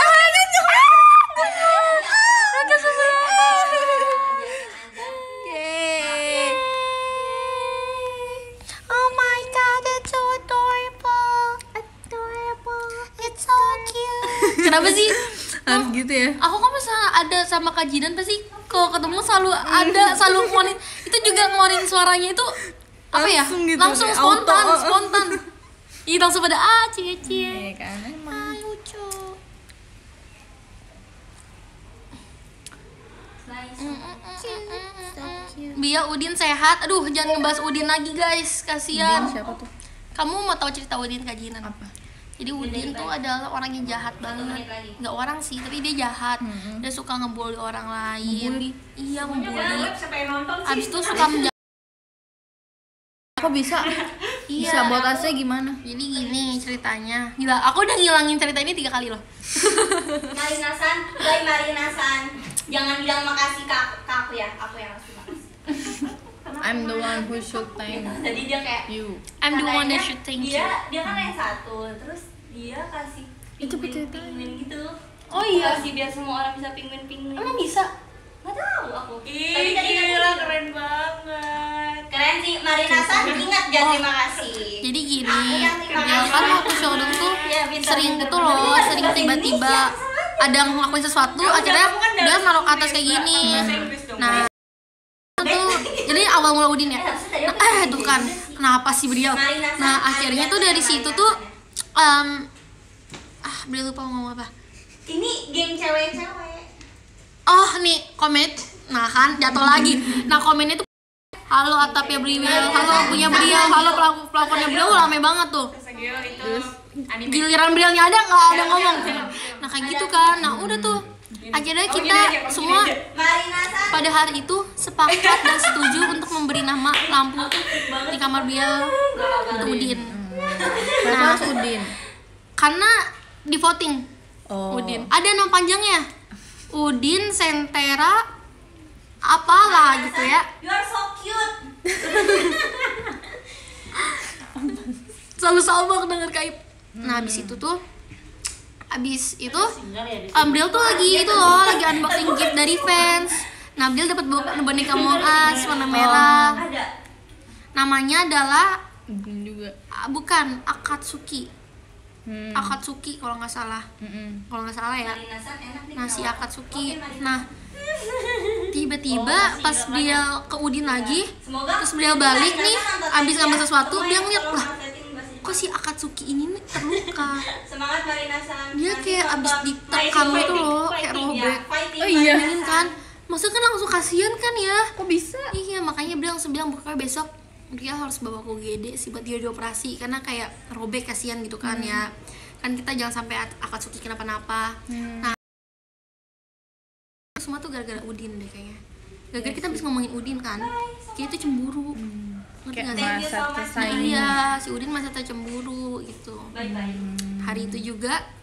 Oh my god, it's so adorable. It's so cute. Kenapa sih? harus gitu ya. Aku kan masa ada sama Kak Jidan pasti kalau ketemu selalu ada, selalu ngeluarin. Itu juga ngeluarin suaranya itu apa ya? Langsung gitu, Langsung kayak spontan, auto. spontan. Iya, langsung pada cie-cie. Iya kan emang. Ah, lucu. Bia Udin sehat. Aduh, jangan ngebahas Udin lagi, guys. Kasihan. Siapa tuh? Kamu mau tahu cerita Udin Kak Jinan? Apa? Jadi Udin tuh adalah orang yang jahat banget. Nggak orang sih, tapi dia jahat. Dia suka ngebully orang lain. Iya, ngebully. Siapa yang nonton sih? Abis itu suka Kok bisa? Iya. Bisa botasnya gimana? Jadi gini ceritanya. Gila, aku udah ngilangin cerita ini 3 kali loh. Marinasan, jangan bilang makasih ke aku ya, aku yang harus terima kasih. I'm the one who should thank Jadi dia kayak you. I'm the one that katanya should thank you. dia kan yang satu, terus dia kasih Itu penguin gitu. Oh iya. Kasih biar semua orang bisa penguin. Emang bisa? Nggak tahu aku. Ih, Tapi tadi gila, dia keren banget. keren sih, Marinasan ingat jangan terima kasih. Jadi gini, Aku yang terima dia kasih. kan waktu showroom tuh Iya, pintar, sering pintar, gitu pintar. loh, Bahasa sering tiba-tiba Indonesia, ada yang ngelakuin sesuatu, akhirnya dia naruh ke atas kayak gini. Bahasa Inggris dong. Nah, tuh jadi awal mula Udin ya. Nah, tuh kan, kenapa sih beliau? Nah, akhirnya tuh dari situ tuh, beliau lupa mau ngomong apa. Ini geng cewek-cewek. Oh, nih komen. Nah kan, jatuh lagi. Nah komennya tuh, halo atapnya beliau, halo punya beliau, halo pelakonnya beliau, rame banget tuh. Segio itu anime. Giliran beliaunya ada nggak ada ngomong. Nah kayak gitu kan. Nah udah tuh. Akhirnya kita semua Marinasan. pada hari itu sepakat dan setuju untuk memberi nama lampu di kamar beliau untuk Udin. Kenapa harus Udin? Karena di voting Oh. Udin. Ada nama panjangnya. Udin Sentera apalah gitu ya. You are so cute. Selalu sama denger Kaip. Nah, habis itu beliau tuh lagi itu loh, lagi unboxing gift dari fans. Nah, beliau dapat boneka Among Us warna merah. Ada. Namanya adalah Udin juga. bukan Akatsuki. Akatsuki kalau nggak salah. Kalau nggak salah ya. Marinasan enak nih. Nasi kalau- Akatsuki. Oke, Marinasan. Nah, tiba-tiba pas dia ke Udin lagi, Semoga terus beliau balik nih, abis ngambil sesuatu, Semua dia yang ngeliat tolong lah, translatein bahasa kok si Akatsuki ini nih terluka. Semangat Marinasan. Dia Nanti kayak abis nonton ditekan fighting, gitu loh, kayak fighting, robek. ya, fighting Oh iya. Bayangin kan, maksudnya kan langsung kasihan kan ya. Kok bisa? Iya, makanya beliau langsung bilang pokoknya besok dia harus bawa ke UGD sih buat dia dioperasi karena kayak robek, kasihan gitu kan ya. Kan kita jangan sampai Akatsuki kenapa-napa. Nah, semua tuh gara-gara Udin deh kayaknya. Gara-gara kita habis ngomongin Udin kan, dia tuh cemburu. Ngerti Kayak nggak sih? merasa tersaingi. Iya, si Udin masa tercemburu gitu. Bye-bye. Hari itu juga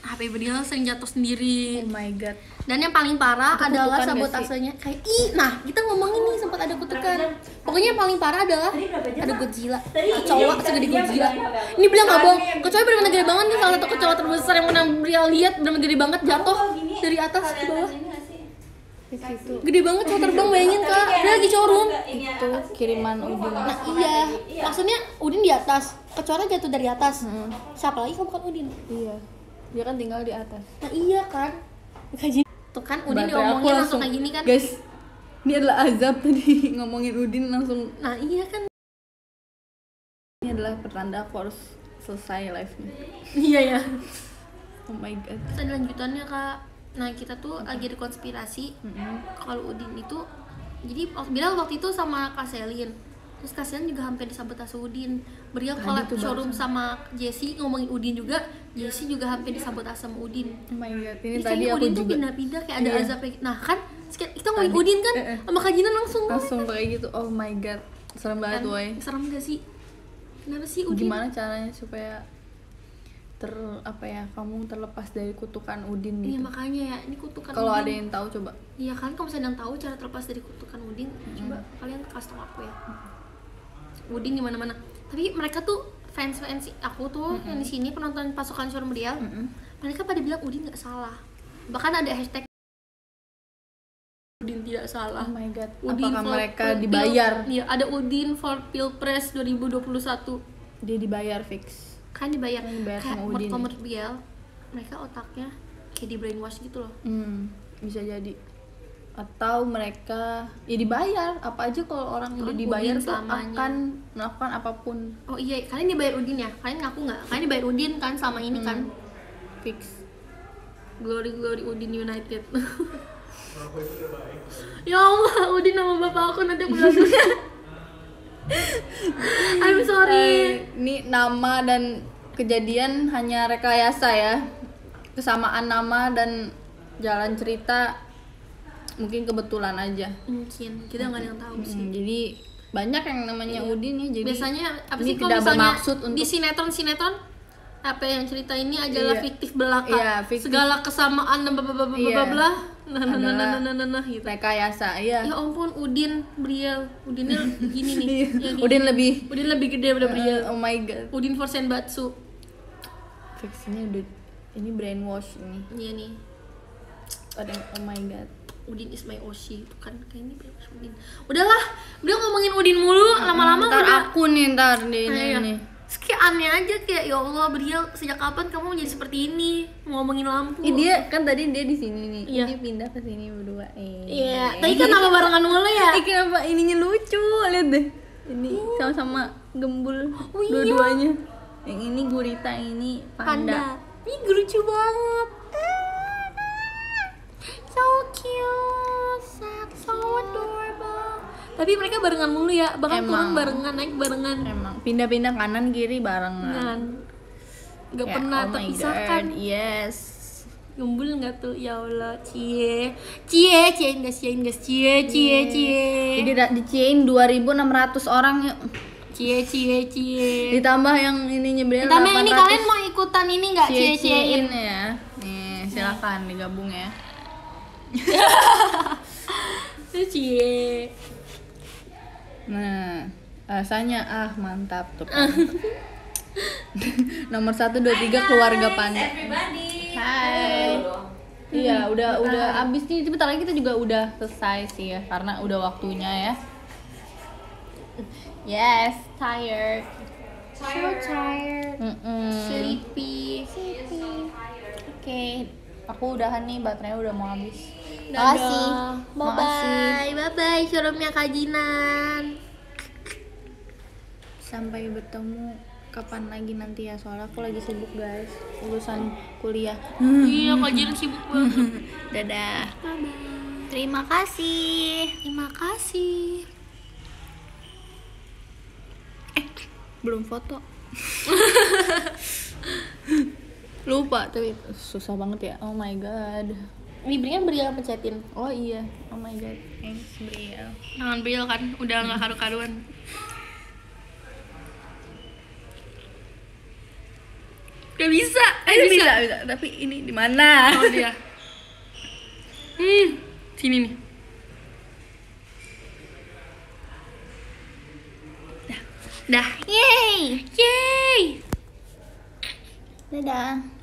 HP Bril sering jatuh sendiri. Oh my god. Dan yang paling parah Itu adalah kutukan gak sabotasenya kayak nah kita ngomongin nih sempat ada kutukan. Pokoknya yang paling parah adalah ada Godzilla. Kecoa segede Godzilla. Ini bilang nggak bohong. Kecoa benar-benar gede banget nih, salah satu kecoa terbesar yang pernah Bril lihat, benar-benar gede banget, jatuh dari atas ke bawah. Itu Gede banget, cowok terbang, bayangin kak. Dia lagi showroom. itu kiriman Udin. Nah iya, maksudnya Udin di atas, kecoa jatuh dari atas. Siapa lagi kalau bukan Udin? Iya. Dia kan tinggal di atas. Nah iya kan. Kaji. Tuh kan Udin Baterai aku diomongin langsung kayak gini kan. Guys, ini adalah azab tadi ngomongin Udin langsung. Nah iya kan. Ini adalah pertanda aku harus selesai live-nya. Iya ya. Oh my god. Terus ada lanjutannya kak. Nah kita tuh lagi ada konspirasi kalau Udin itu, jadi Bilal waktu itu sama Kak Selin, terus Kak Selin juga hampir disabotase Udin. Beliau collab tuh showroom sama Jessie ngomongin Udin juga, Jessie juga hampir disabotase sama Udin. Oh my god. Ini Jadi tadi kayaknya aku Udin tuh juga pindah-pindah kayak ada Iya. azab kayak. Nah kan kita ngomongin Tadi. Udin kan sama Kak Jinan langsung kayak gitu. Oh my god. Serem banget kan. woy. Serem gak sih? Kenapa sih Udin? Gimana caranya supaya kamu terlepas dari kutukan Udin Iya gitu. makanya ya, ini kutukan Kalau Udin. ada yang tahu coba. Iya kan, kalau misalnya yang tahu cara terlepas dari kutukan Udin, coba kalian kasih tau aku ya. Udin di mana-mana. Tapi mereka tuh fans aku tuh yang di sini penonton pasukan Showroom Bril, mereka pada bilang Udin nggak salah. Bahkan ada hashtag Udin tidak salah. Oh my god. Udin Apakah for mereka Pil- dibayar? Iya, ada Udin for Pilpres 2021. Dia dibayar fix. Kan dibayar. Kan dibayar Kayak sama Udin. menurut Bril, mereka otaknya kayak di brainwash gitu loh. Bisa jadi. Atau mereka ya dibayar. Apa aja kalau orang udah Kan dibayar Udin tuh selamanya. akan melakukan apapun. Oh iya, kalian dibayar Udin ya? Kalian ngaku nggak? Kalian dibayar Udin kan sama ini kan? Fix. Glory Udin United. Ya Allah, Udin nama bapak aku nanti aku bilang. I'm sorry. Ini nama dan kejadian hanya rekayasa ya. Kesamaan nama dan jalan cerita mungkin kebetulan aja. Mungkin kita nggak ada yang tahu sih. Jadi banyak yang namanya Udin ya. Jadi Biasanya apa ini sih kalau tidak misalnya bermaksud di untuk sinetron apa yang cerita ini adalah Iya. fiktif belaka. Iya, fiktif. Segala kesamaan dan bla nah gitu. rekayasa ya. Ya ampun, Udin Bril. Udinnya gini nih. yang gini. Udin lebih Udin lebih gede daripada Bril. oh my god. Udin for Senbatsu. Fix ini udah ini brainwash ini. Iya nih. Ada yang oh my god. Udin is my Oshi. Itu kan kayak ini brainwash Udin. Udahlah, udah ngomongin Udin mulu, lama-lama Ntar udah aku nih ntar di Ayo. ini. Terus kayak aneh aja, kayak ya Allah Bril, sejak kapan kamu menjadi seperti ini? Ngomongin lampu. Dia kan tadi dia di sini nih. Iya. Dia pindah ke sini berdua. Iya, tadi kan nama barengan mulu ya. Kenapa ininya lucu? Lihat deh. Ini sama-sama gembul Oh, iya. dua-duanya. Yang ini gurita, yang ini panda. Ih, lucu banget. So cute, so adorable. Tapi mereka barengan mulu ya, bahkan Emang. turun barengan, naik barengan. Emang pindah-pindah kanan kiri barengan. Kan. Gak Ya, pernah oh my terpisahkan. God, yes. Gembul nggak tuh, ya Allah, cie guys, cie. Jadi diciein 2.600 orang yuk. Cie. Ditambah yang ininya Bril Ditambah ini 800. kalian mau ikutan ini nggak Cie-ciein cie-ciein? ya. Nih, silakan digabung ya. Itu cie. Nah, rasanya mantap tuh. Kan. Nomor 1 2 3 keluarga Panda. Everybody. Hai. Iya, udah abis nih. Bentar lagi kita juga udah selesai sih ya, karena udah waktunya ya. Yes, tired. So tired. Sleepy. Oke, aku udahan nih, baterainya udah mau habis. Makasih. Makasih. Bye. Showroomnya Kak Jinan. Sampai bertemu kapan lagi nanti ya, soalnya aku lagi sibuk guys, urusan kuliah. Iya, Kak Jinan sibuk banget. Dadah. Bye-bye. Terima kasih. Terima kasih. Belum foto. Lupa, tapi susah banget ya. Oh my god. Ini Brian pencetin. Oh iya. Oh my god. Thanks Briel. Tangan Brian kan udah nggak karu-karuan. Gak bisa. bisa. Tapi ini di mana? Oh dia. Sini nih. Dah. Yeay. Yeay. Dadah.